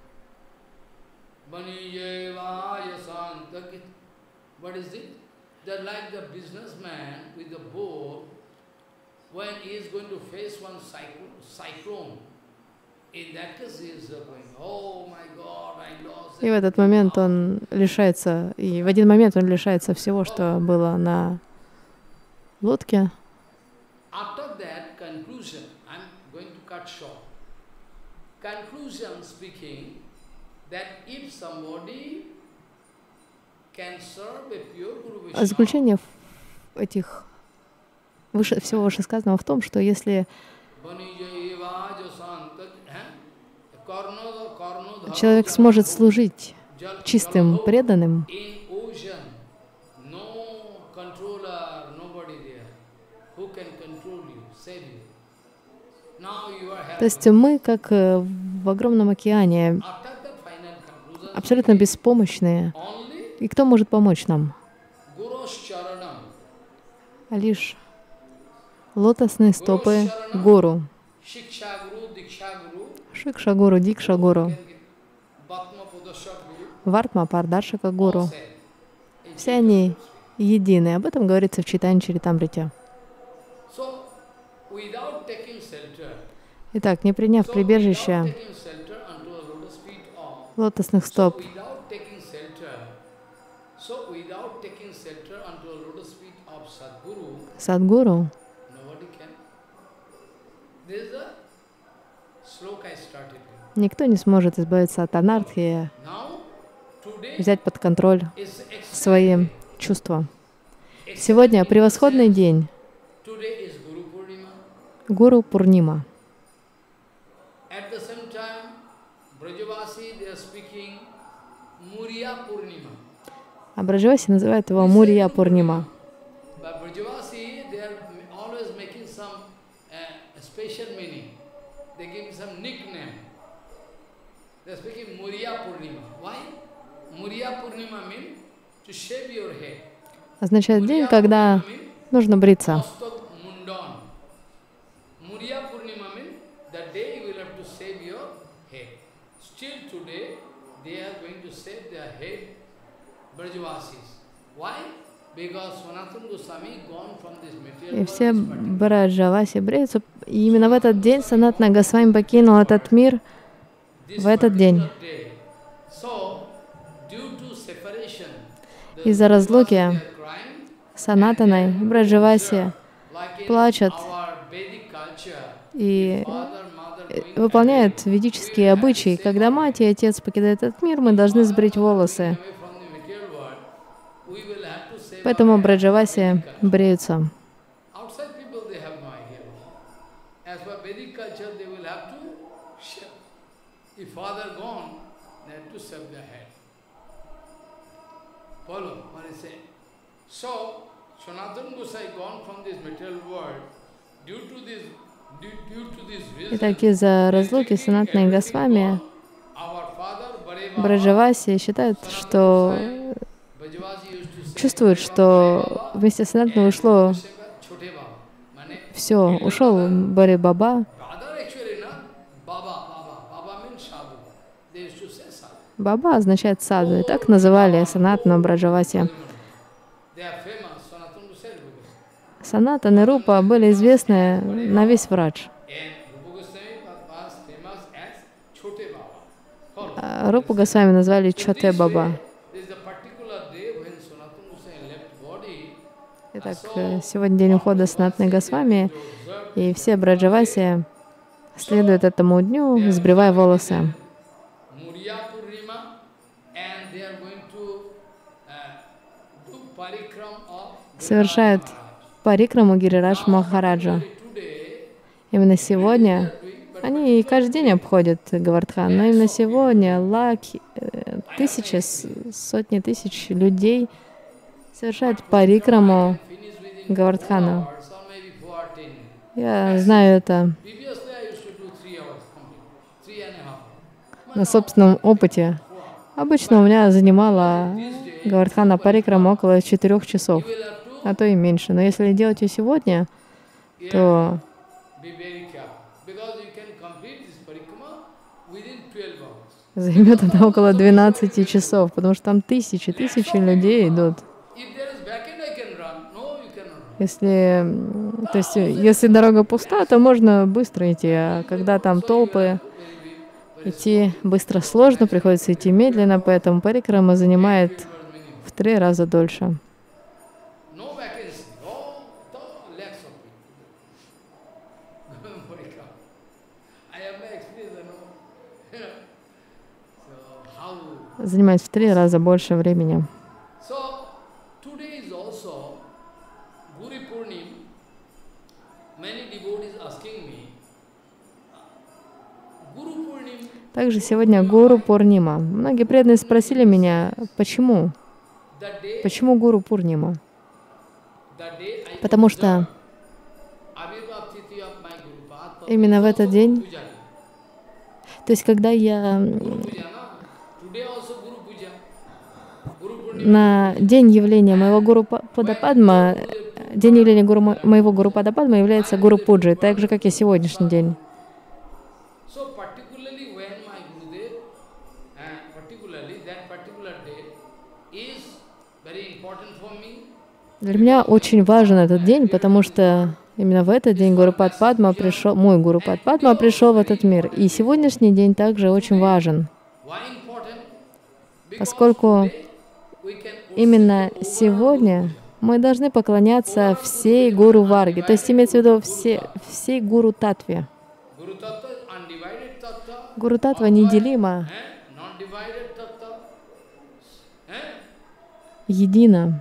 И в этот момент он лишается, и в один момент он лишается всего, что было на лодке. А заключение этих всего вышесказанного в том, что если человек сможет служить чистым преданным, то есть мы, как в огромном океане, абсолютно беспомощные. И кто может помочь нам? Лишь лотосные стопы Гуру. Шикша-гуру, Дикша-гуру, Вартма-Пардаршика Гуру. Все они едины. Об этом говорится в Чайтанья-чаритамрите. Итак, не приняв прибежище лотосных стоп, Садгуру, никто не сможет избавиться от анартхи, взять под контроль свои чувства. Сегодня превосходный день. Гуру Пурнима. А Браджаваси называют его Мурия Пурнима. означает день, когда нужно бриться. И все Браджаваси бреются. И именно в этот день Санатана Госвами покинул этот мир, в этот день. Из-за разлуки Санатаной Браджаваси плачут и выполняют ведические обычаи. Когда мать и отец покидают этот мир, мы должны сбрить волосы. Поэтому Браджаваси бреются. Итак, из-за разлуки Санатаны Госвами Браджаваси считают, что чувствуют, что вместе с Санатаной ушло все, ушел Бари Баба. Баба означает саду, и так называли Санатану Браджаваси. Санатана и Рупа были известны на весь Врадж. Рупу Госвами назвали Чоте Баба. Итак, сегодня день ухода Санатаны Госвами, и все Браджаваси следуют этому дню, сбривая волосы. Совершают парикраму Гирирадж Махараджа. Именно сегодня, они каждый день обходят Говардхан, но именно сегодня лаки, тысячи, сотни тысяч людей совершают парикраму Говардхана. Я знаю это на собственном опыте. Обычно у меня занимала Говардхана парикрама около 4 часов, а то и меньше. Но если делать ее сегодня, то займет это около 12 часов, потому что там тысячи людей идут. Если дорога пуста, то можно быстро идти, а когда там толпы, идти быстро сложно, приходится идти медленно, поэтому парикрама занимает в 3 раза дольше. Занимает в 3 раза больше времени. Также сегодня Гуру Пурнима. Многие преданные спросили меня, почему? Почему Гуру Пурнима? Потому что именно в этот день, то есть когда я на день явления моего Гуру Падападма, день явления моего Гуру Падападма является Гуру Пуджи, так же, как и сегодняшний день. Для меня очень важен этот день, потому что именно в этот день Гуру Падападма пришел, мой Гуру Падападма пришел в этот мир. И сегодняшний день также очень важен, поскольку именно сегодня мы должны поклоняться всей Гуру Варге, то есть имеется в виду всей Гуру Татве. Гуру Татва неделима, едина.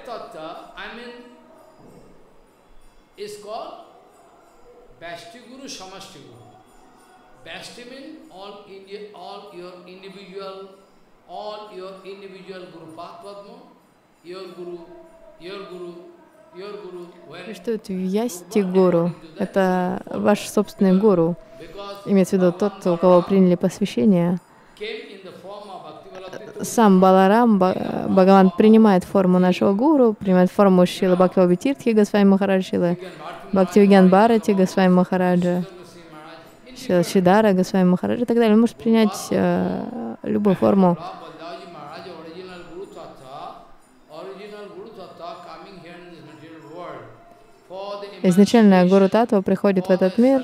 Существует Вьясти Гуру. Это ваш собственный гуру. Имеется в виду тот, у кого приняли посвящение. сам Баларам, Бхагаван, принимает форму нашего гуру, принимает форму Шрилы Бхактивinoда Тиртхи Госвами Махараджа, Шрилы Бхактивигьян Бхарати Госвами Махараджа, Шрила Шридхара Госвами Махараджа и так далее. Он может принять любую форму. Изначально Гуру Татва приходит в этот мир,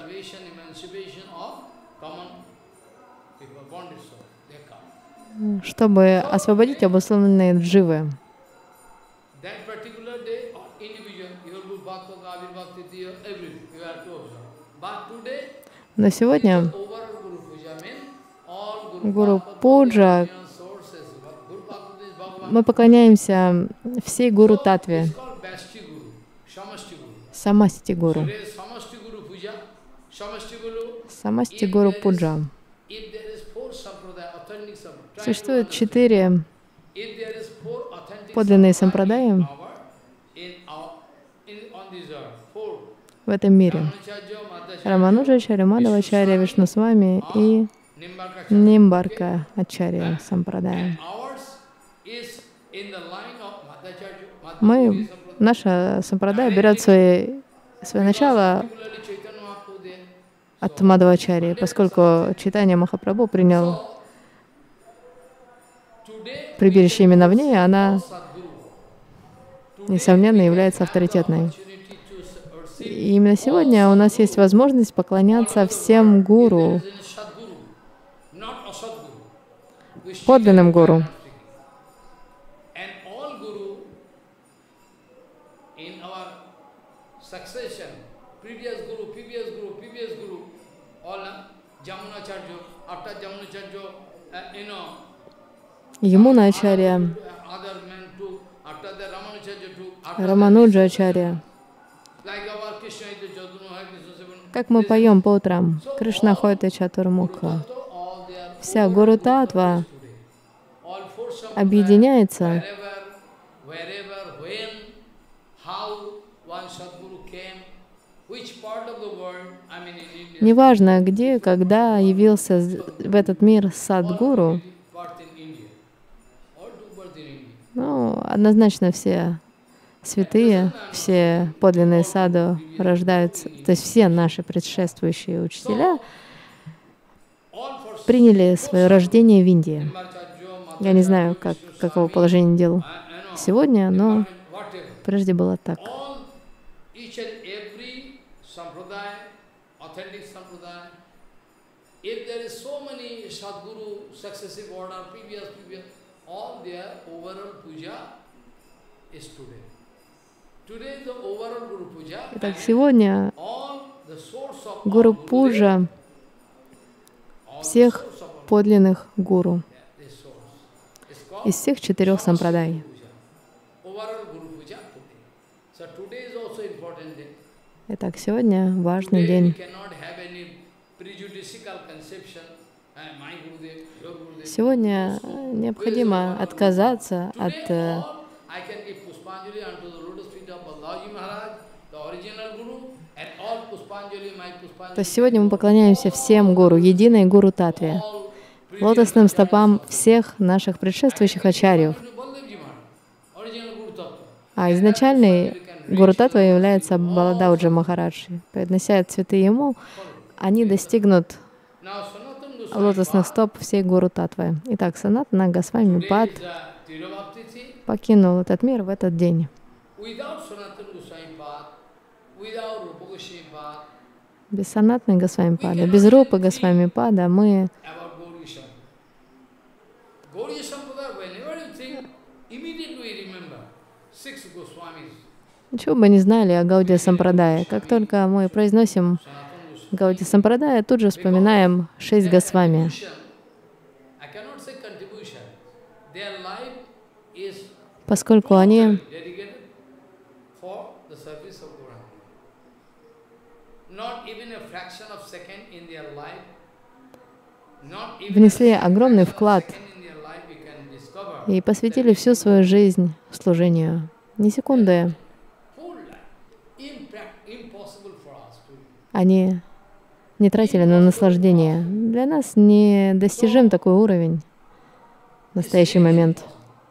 чтобы освободить обусловленные дживы. Но сегодня Гуру Пуджа, мы поклоняемся всей Гуру Татве, Самасти Гуру, Самасти Гуру Пуджа. Существует 4 подлинные сампрадаи в этом мире. Рамануджачарья, Мадхавачарья, Вишнусвами и Нимбарка Ачарья сампрадая. Наша сампрадая берет свое начало от Мадхавачарьи, поскольку Чайтанья Махапрабху принял прибежище именно в ней, она, несомненно, является авторитетной. И именно сегодня у нас есть возможность поклоняться всем гуру, подлинным гуру. Ямуна-ачарья, Рамануджа-ачарья. Как мы поем по утрам, Кришна ходит и Чатурмуха. Вся Гуру Татва объединяется неважно где, когда явился в этот мир Садгуру. Ну, однозначно все святые, все подлинные саду рождаются, то есть все наши предшествующие учителя приняли свое рождение в Индии. Я не знаю, каково положение дел сегодня, но прежде было так. Итак, сегодня Гуру Пуджа всех подлинных гуру из всех 4 сампрадай. Итак, сегодня важный день. Сегодня необходимо отказаться от То есть сегодня мы поклоняемся всем гуру, единой Гуру Татве, лотосным стопам всех наших предшествующих ачарьев. А изначальный Гуру Татва является Баладауджа Махарадж. Поднося цветы ему, они достигнут лотосных стоп всей Гуру Татвы. Итак, Санатана Госвами Пад покинул этот мир в этот день. Без Санатаны Госвами Пада, без Рупы Госвами Пада мы ничего бы не знали о Гаудия Сампрадае. Как только мы произносим Гаудия Сампрадая, тут же вспоминаем 6 Госвами. Поскольку они внесли огромный вклад и посвятили всю свою жизнь служению. Ни секунды они не тратили на наслаждение. Для нас недостижим такой уровень. в настоящий момент.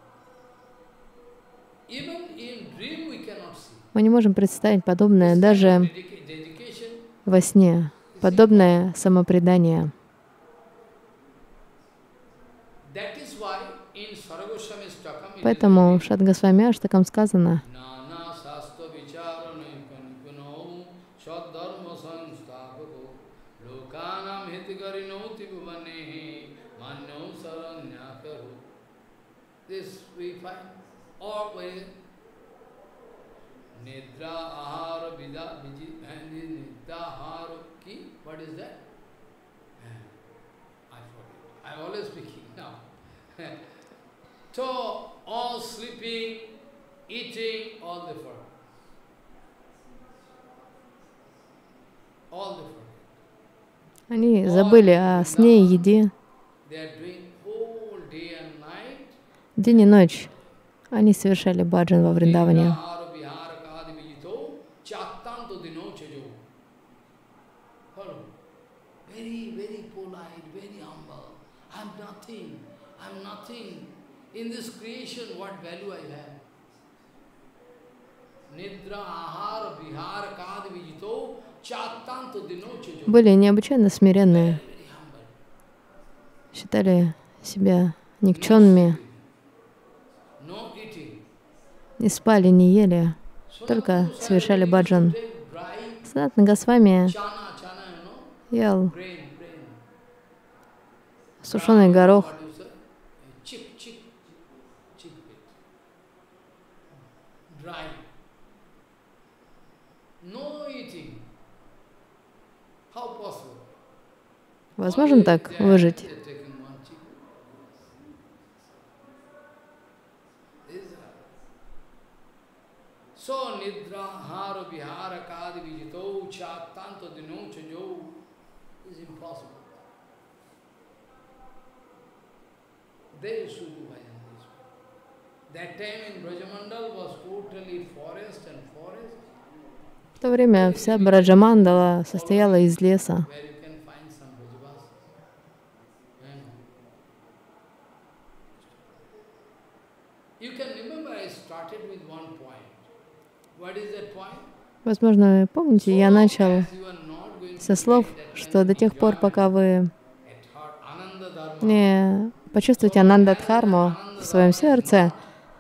Мы не можем представить подобное даже во сне, подобное самопредание. Поэтому в Шат-Госвами Аштакам сказано: они забыли о сне и еде. День и ночь они совершали баджан во Вриндаване. Были необычайно смиренные, считали себя никчемными, не спали, не ели, только совершали баджан. Санатана Госвами ел сушеный горох, возможно так выжить? В то время вся Браджамандала состояла из леса. Возможно, вы помните, я начал со слов, что до тех пор, пока вы не почувствуете Ананда-дхарму в своем сердце,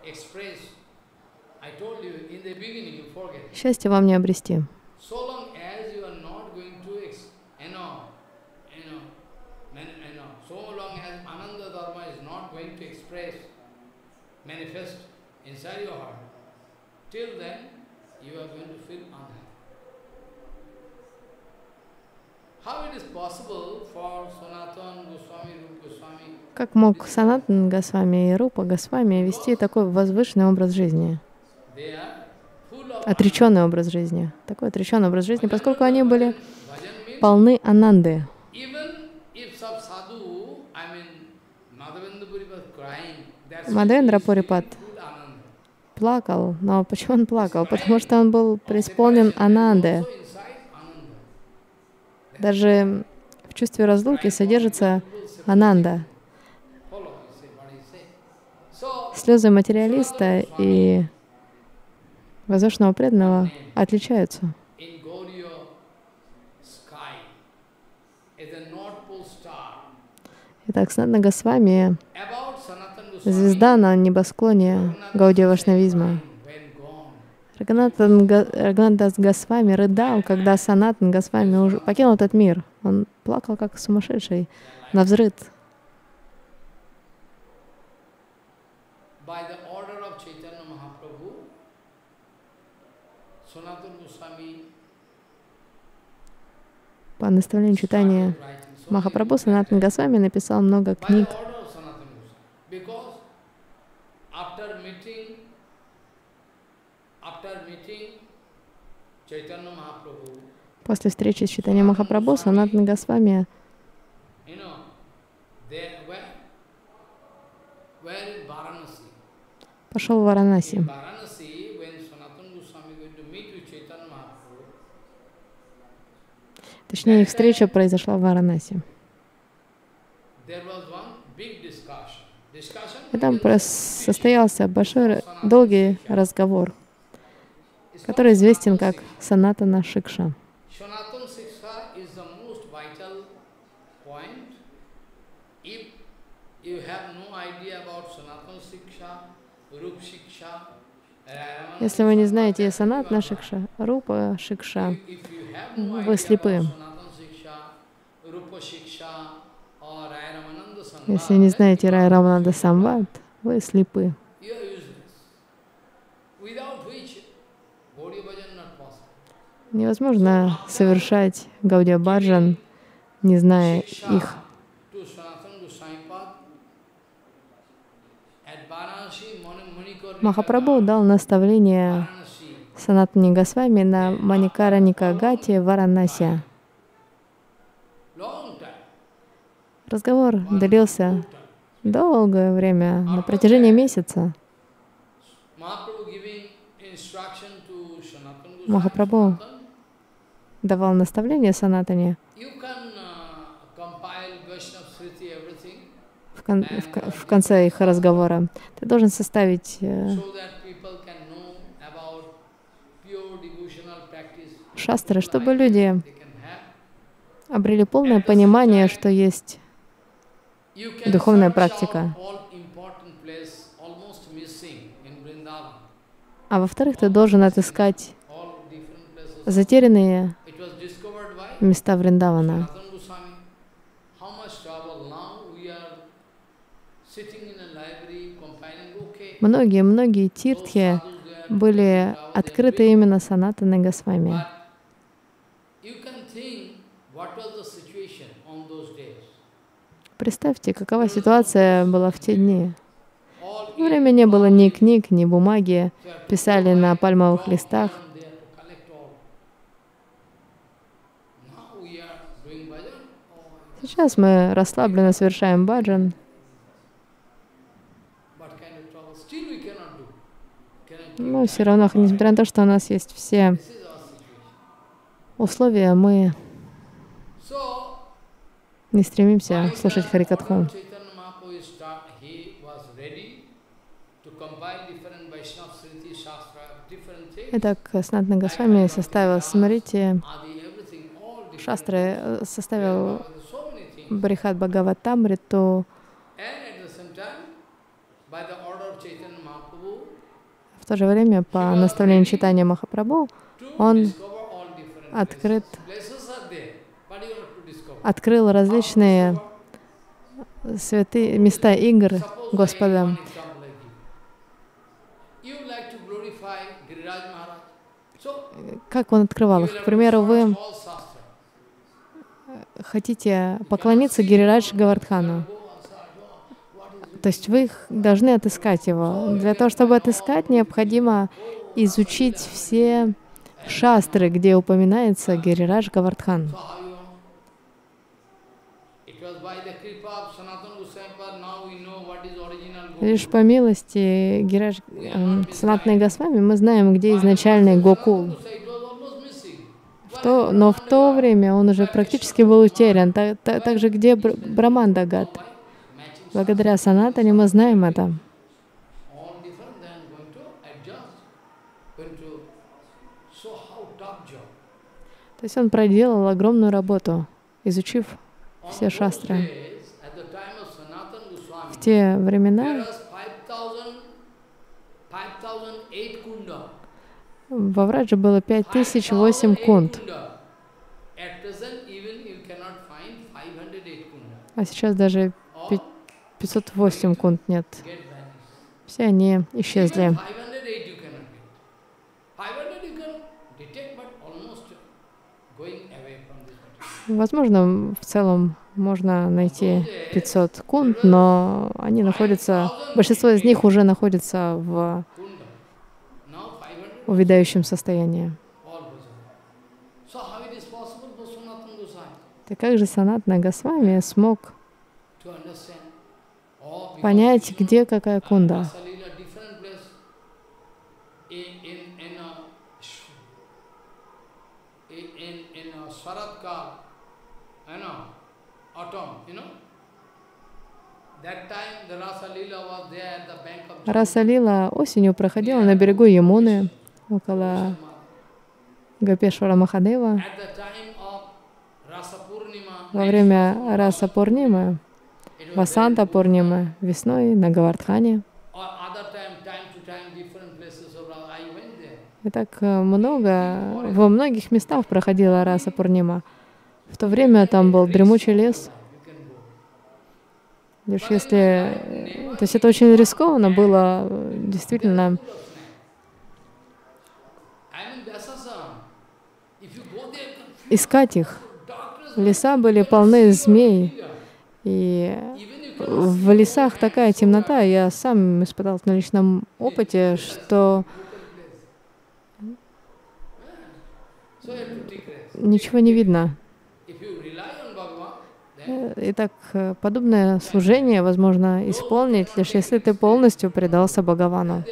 счастье вам не обрести. Как мог Санатана Госвами и Рупа Госвами вести такой возвышенный образ жизни? Отреченный образ жизни. Такой отреченный образ жизни, поскольку они были полны ананды. Мадхавендра Пурипад плакал. Но почему он плакал? Потому что он был преисполнен ананды. Даже в чувстве разлуки содержится ананда. Слезы материалиста и возвышенного преданного отличаются. Итак, Санатана Госвами — звезда на небосклоне Гаудия Вайшнавизма. Рагунатдас Госвами рыдал, когда Санатана Госвами уже покинул этот мир. Он плакал как сумасшедший, навзрыд. По наставлению читания Махапрабху Санатана Госвами написал много книг. После встречи с Чайтанья Махапрабху Санатана Госвами пошел в Варанаси. Точнее, их встреча произошла в Варанаси. И там состоялся большой, долгий разговор, который известен как Санатана Шикша. Sanatana Shiksha is the most vital point. If you have no idea about Sanatana Shiksha, Rup Shiksha, Если вы не знаете Санатана Шикша, Рупа Шикша, вы слепы. Если не знаете Рай Рамананда Самвад, вы слепы. Невозможно совершать Гаудия Баджан, не зная их. Махапрабху дал наставление Санатане Госвами на Маникараника Гате в Варанаси. Разговор длился долгое время, на протяжении месяца. Махапрабху давал наставление Санатане. В конце их разговора ты должен составить шастры, чтобы люди обрели полное понимание, что есть духовная практика. А во-вторых, ты должен отыскать затерянные места Вриндавана. Многие тиртхи были открыты именно Санатаной Госвами. Представьте, какова ситуация была в те дни. Во время не было ни книг, ни бумаги, писали на пальмовых листах. Сейчас мы расслабленно совершаем баджан. Но все равно, несмотря на то, что у нас есть все условия, мы не стремимся слушать Харикатху. Итак, Санатана Госвами составил Смрити, шастры, составил Брихат Бхагаватамриту. В то же время, по наставлению Чайтанья Махапрабху, он открыл различные святые места игр Господа. Как он открывал их? К примеру, вы хотите поклониться Гирирадж Гавардхану. То есть вы должны отыскать его. Для того, чтобы отыскать, необходимо изучить все шастры, где упоминается Гирирадж Гавардхан. Лишь по милости Санатаны Госвами мы знаем, где изначальный Гокул. Но в то время он уже практически был утерян. Также где Брамандагат. Благодаря Санатане мы знаем это. То есть он проделал огромную работу, изучив все шастры. В те времена во Враджа было 5008 кунд. А сейчас даже 508 кунд нет. Все они исчезли. Возможно, в целом можно найти 500 кунд, но они находятся, большинство из них уже находятся в увядающем состоянии. Так как же Санатана Госвами смог понять, где какая кунда? Раса Лила осенью проходила на берегу Ямуны, около Гопешвара Махадева. Во время Раса Пурнимы, Васанта Пурнимы, весной на Гавардхане. И так во многих местах проходила Раса Пурнима. В то время там был дремучий лес. Лишь если... То есть это очень рискованно было, действительно. Искать их. Леса были полны змей. И в лесах такая темнота. Я сам испытал на личном опыте, что ничего не видно. Итак, подобное служение возможно исполнить, лишь если ты полностью предался Бхагавану.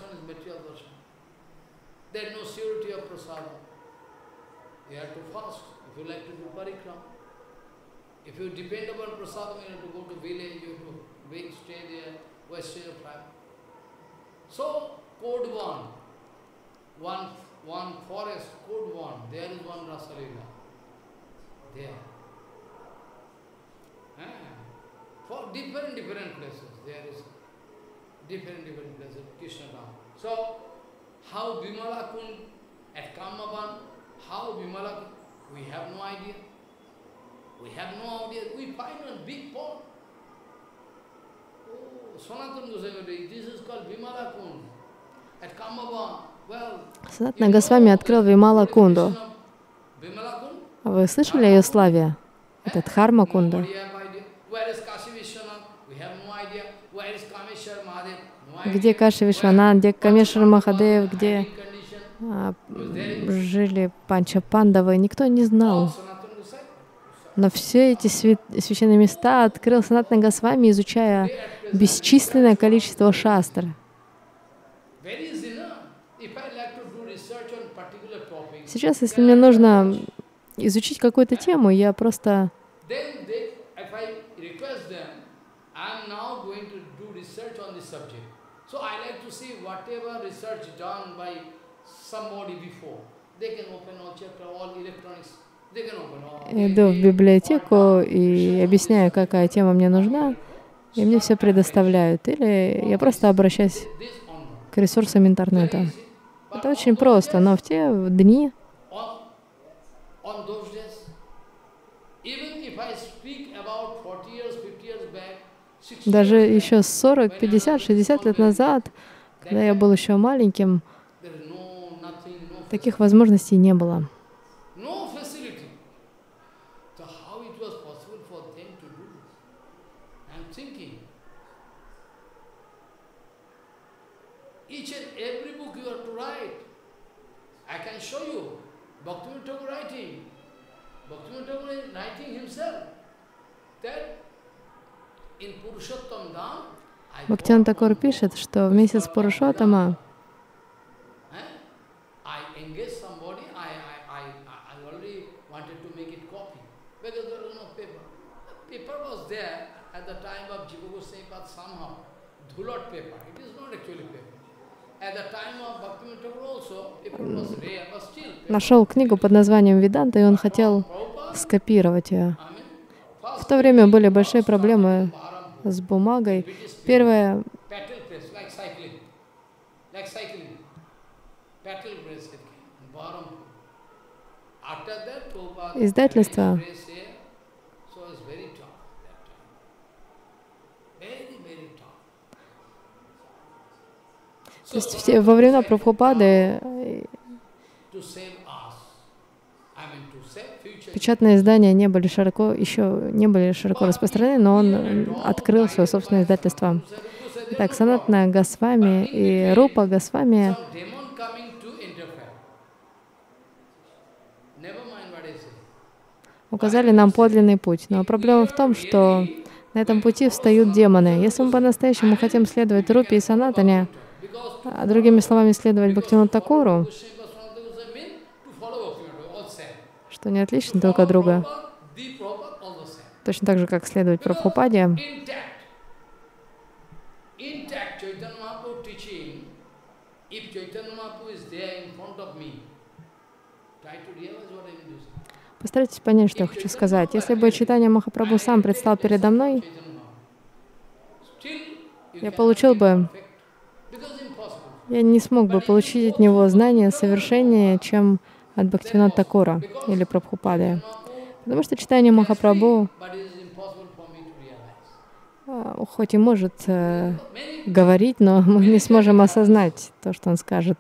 One forest, Kodwan, there is one Rasa Lila. There. For different places, there is different places, Krishna Ram. So, how Vimala Kund at Kamavan, how Vimala, we have no idea. We have no idea. We find a big pond. Oh, Sanatana Goswami, this is called Vimala Kund at Kamavan. Санатана Госвами открыл Вимала Кунду. Вы слышали о ее славе? Это Дхарма Кунда. Где Каши Вишванат, где Камешвар Махадев, где жили Панча Пандавы, никто не знал. Но все эти священные места открыл Санатана Госвами, изучая бесчисленное количество шастр. Сейчас, если мне нужно изучить какую-то тему, я просто иду в библиотеку и объясняю, какая тема мне нужна, и мне все предоставляют. Или я просто обращаюсь к ресурсам интернета. Это очень просто, но в те дни даже еще 40, 50, 60 лет назад, когда я был еще маленьким, таких возможностей не было. Бхактивинода Такур пишет, что в месяц Пурушоттама нашел книгу под названием «Веданта», и он хотел скопировать ее. В то время были большие проблемы с бумагой. Первое издательство то есть во времена Прабхупады печатные издания еще не были широко распространены, но он открыл свое собственное издательство. Так, Санатана Госвами и Рупа Госвами указали нам подлинный путь. Но проблема в том, что на этом пути встают демоны. Если мы по-настоящему хотим следовать Рупе и Санатане, а другими словами, следовать Бхактивинода Такуру, что не отличны друг от друга, точно так же, как следовать Прабхупаде, Постарайтесь понять, что я хочу сказать. Если бы Чайтанья Махапрабху сам предстал передо мной, я не смог бы получить от него знания совершеннее, чем от Бхактивинода Такура или Прабхупады. Потому что Чайтанья Махапрабху хоть и может говорить, но мы не сможем осознать то, что он скажет.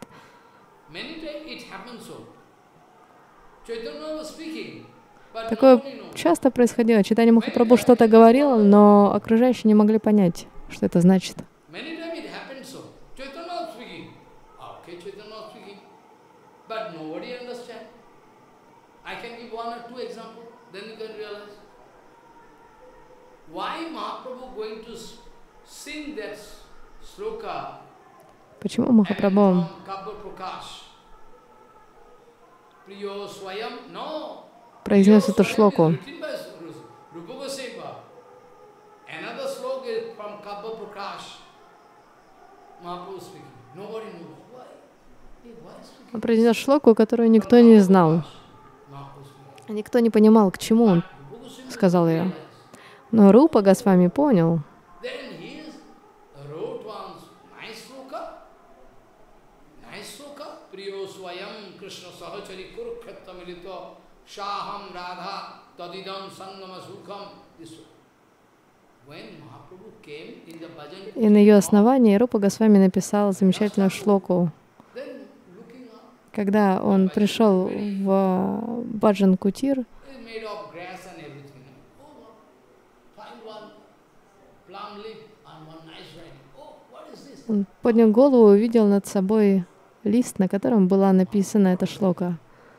Такое часто происходило. Чайтанья Махапрабху что-то говорил, но окружающие не могли понять, что это значит. Почему Махапрабху произнес эту шлоку? Он произнес шлоку, которую никто не знал. Никто не понимал, к чему он сказал ее. Но Рупа Госвами понял. И на ее основании Рупа Госвами написал замечательную шлоку. Когда он пришел в Баджан Кутир, он поднял голову и увидел над собой лист, на котором была написана эта шлока.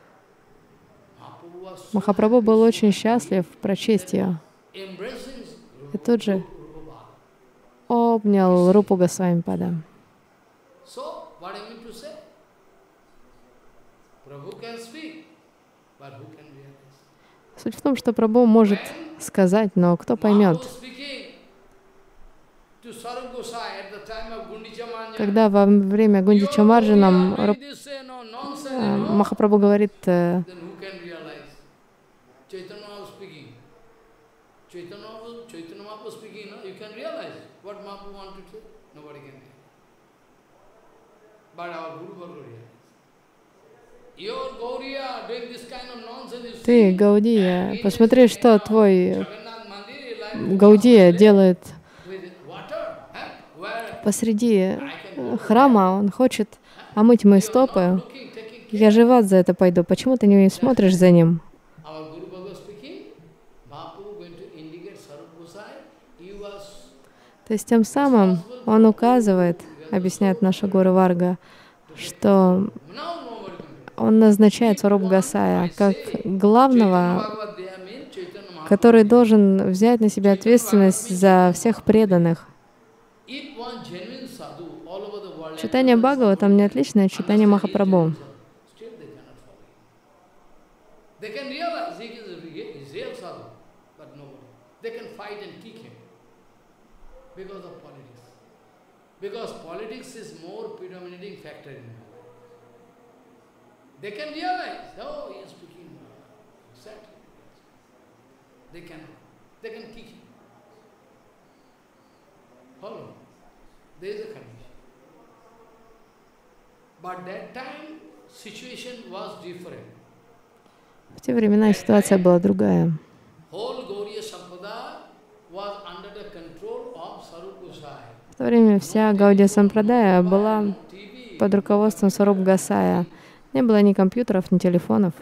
Махапрабху был очень счастлив прочесть ее. И тут же обнял Рупу Госвами-пада. Суть в том, что Прабху может сказать, но кто поймет? Когда во время Гундича Марджанам Махапрабху говорит, ты, Гаудия, посмотри, что твой Гаудия делает посреди храма. Он хочет омыть мои стопы. Я же в ад за это пойду. Почему ты не смотришь за ним? То есть тем самым он указывает, объясняет наша Гуру Варга, что он назначает Сварупа Госая как главного, который должен взять на себя ответственность за всех преданных. Читание Бхагаватам не отличное от читания Махапрабху. Because politics is more predominating factor in it. They can realize, oh, he is speaking exactly. They can kick him. Follow? There is a condition. But that time, situation was different. В те времена ситуация была другая. Whole Gauriya Sampada was under the control of Swarupa Gosai. В то время вся Гаудия Сампрадая была под руководством Сварупа Госая. Не было ни компьютеров, ни телефонов.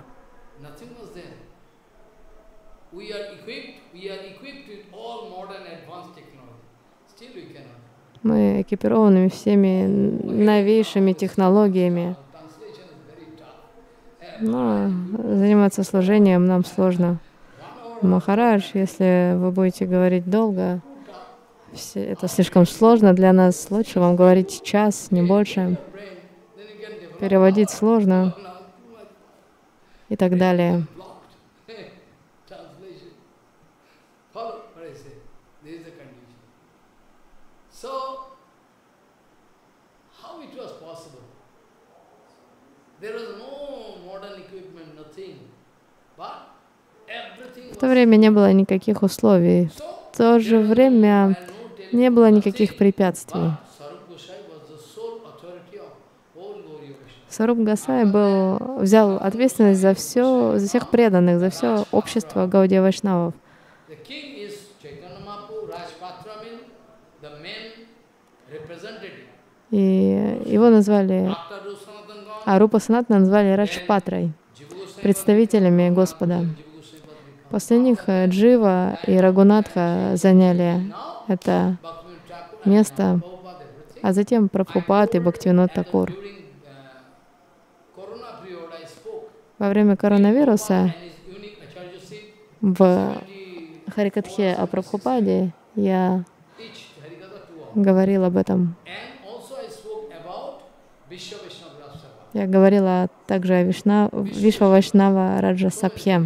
Мы экипированы всеми новейшими технологиями. Но заниматься служением нам сложно. Махарадж, если вы будете говорить долго, это слишком сложно для нас. Лучше вам говорить час, не больше. Переводить сложно и так далее. В то время не было никаких условий. В то же время не было никаких препятствий. Сваруб Госвами взял ответственность за все, за всех преданных, за все общество Гаудия Вайшнавов. И его назвали, Рупа Санатана назвали Раджпатрой, представителями Господа. После них Джива и Рагунатха заняли это место, а затем Прабхупад и Бхактивинод Такур. Во время коронавируса в Харикатхе о Прабхупаде я говорил об этом. Я говорила также о Вишва Вайшнава Раджа Сабхе.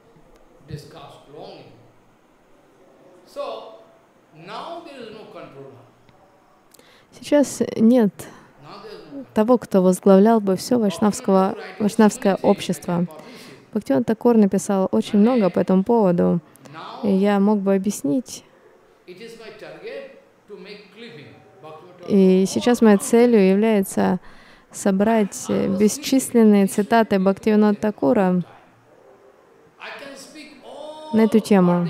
Сейчас нет того, кто возглавлял бы все вайшнавское общество. Бхактивинод Такур написал очень много по этому поводу, и я мог бы объяснить. И сейчас моей целью является собрать бесчисленные цитаты Бхактивинода Такура на эту тему.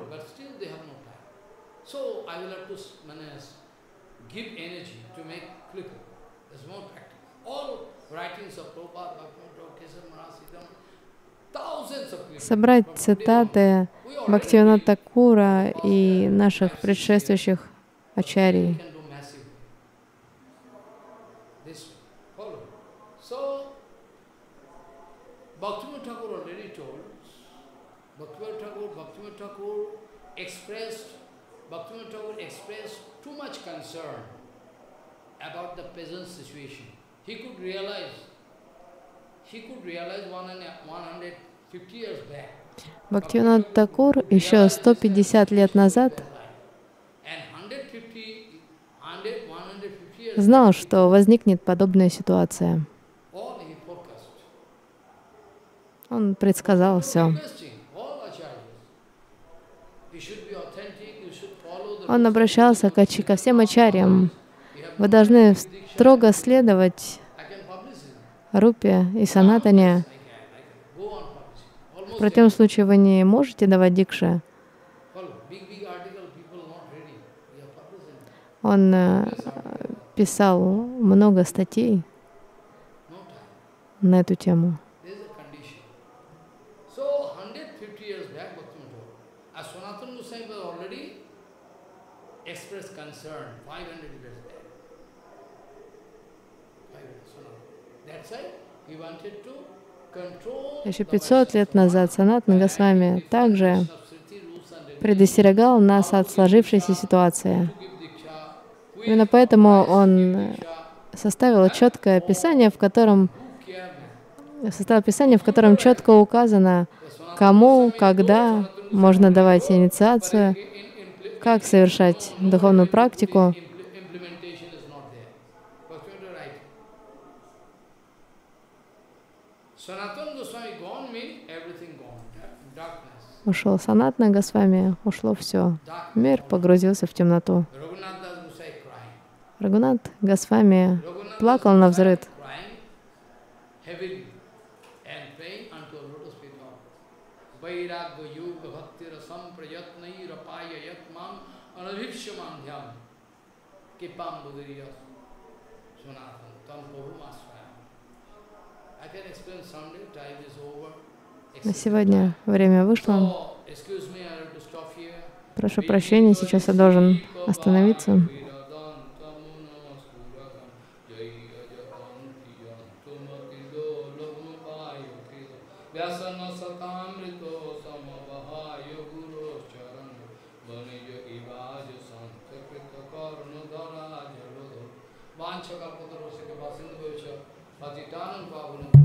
Собрать цитаты Бхактивинода Такура и наших предшествующих ачарий. Bhaktivinoda expressed too much concern about the peasant situation. He could realize 150 years back. Бхактивинод Такур еще 150 лет назад знал, что возникнет подобная ситуация. Он предсказал все. Он обращался ко всем ачарьям. Вы должны строго следовать Рупе и Санатане. В противном случае вы не можете давать дикши. Он писал много статей на эту тему. Еще 500 лет назад Санатана Госвами также предостерегал нас от сложившейся ситуации. Именно поэтому он составил четкое описание, в котором четко указано, кому, когда можно давать инициацию, как совершать духовную практику. Ушел Санатана Госвами, ушло все. Мир погрузился в темноту. Рагунат Госвами плакал навзрыд. На сегодня время вышло. Прошу прощения, сейчас я должен остановиться. Vancha kalpataru se ke vasindu bhavya patitanam pavunam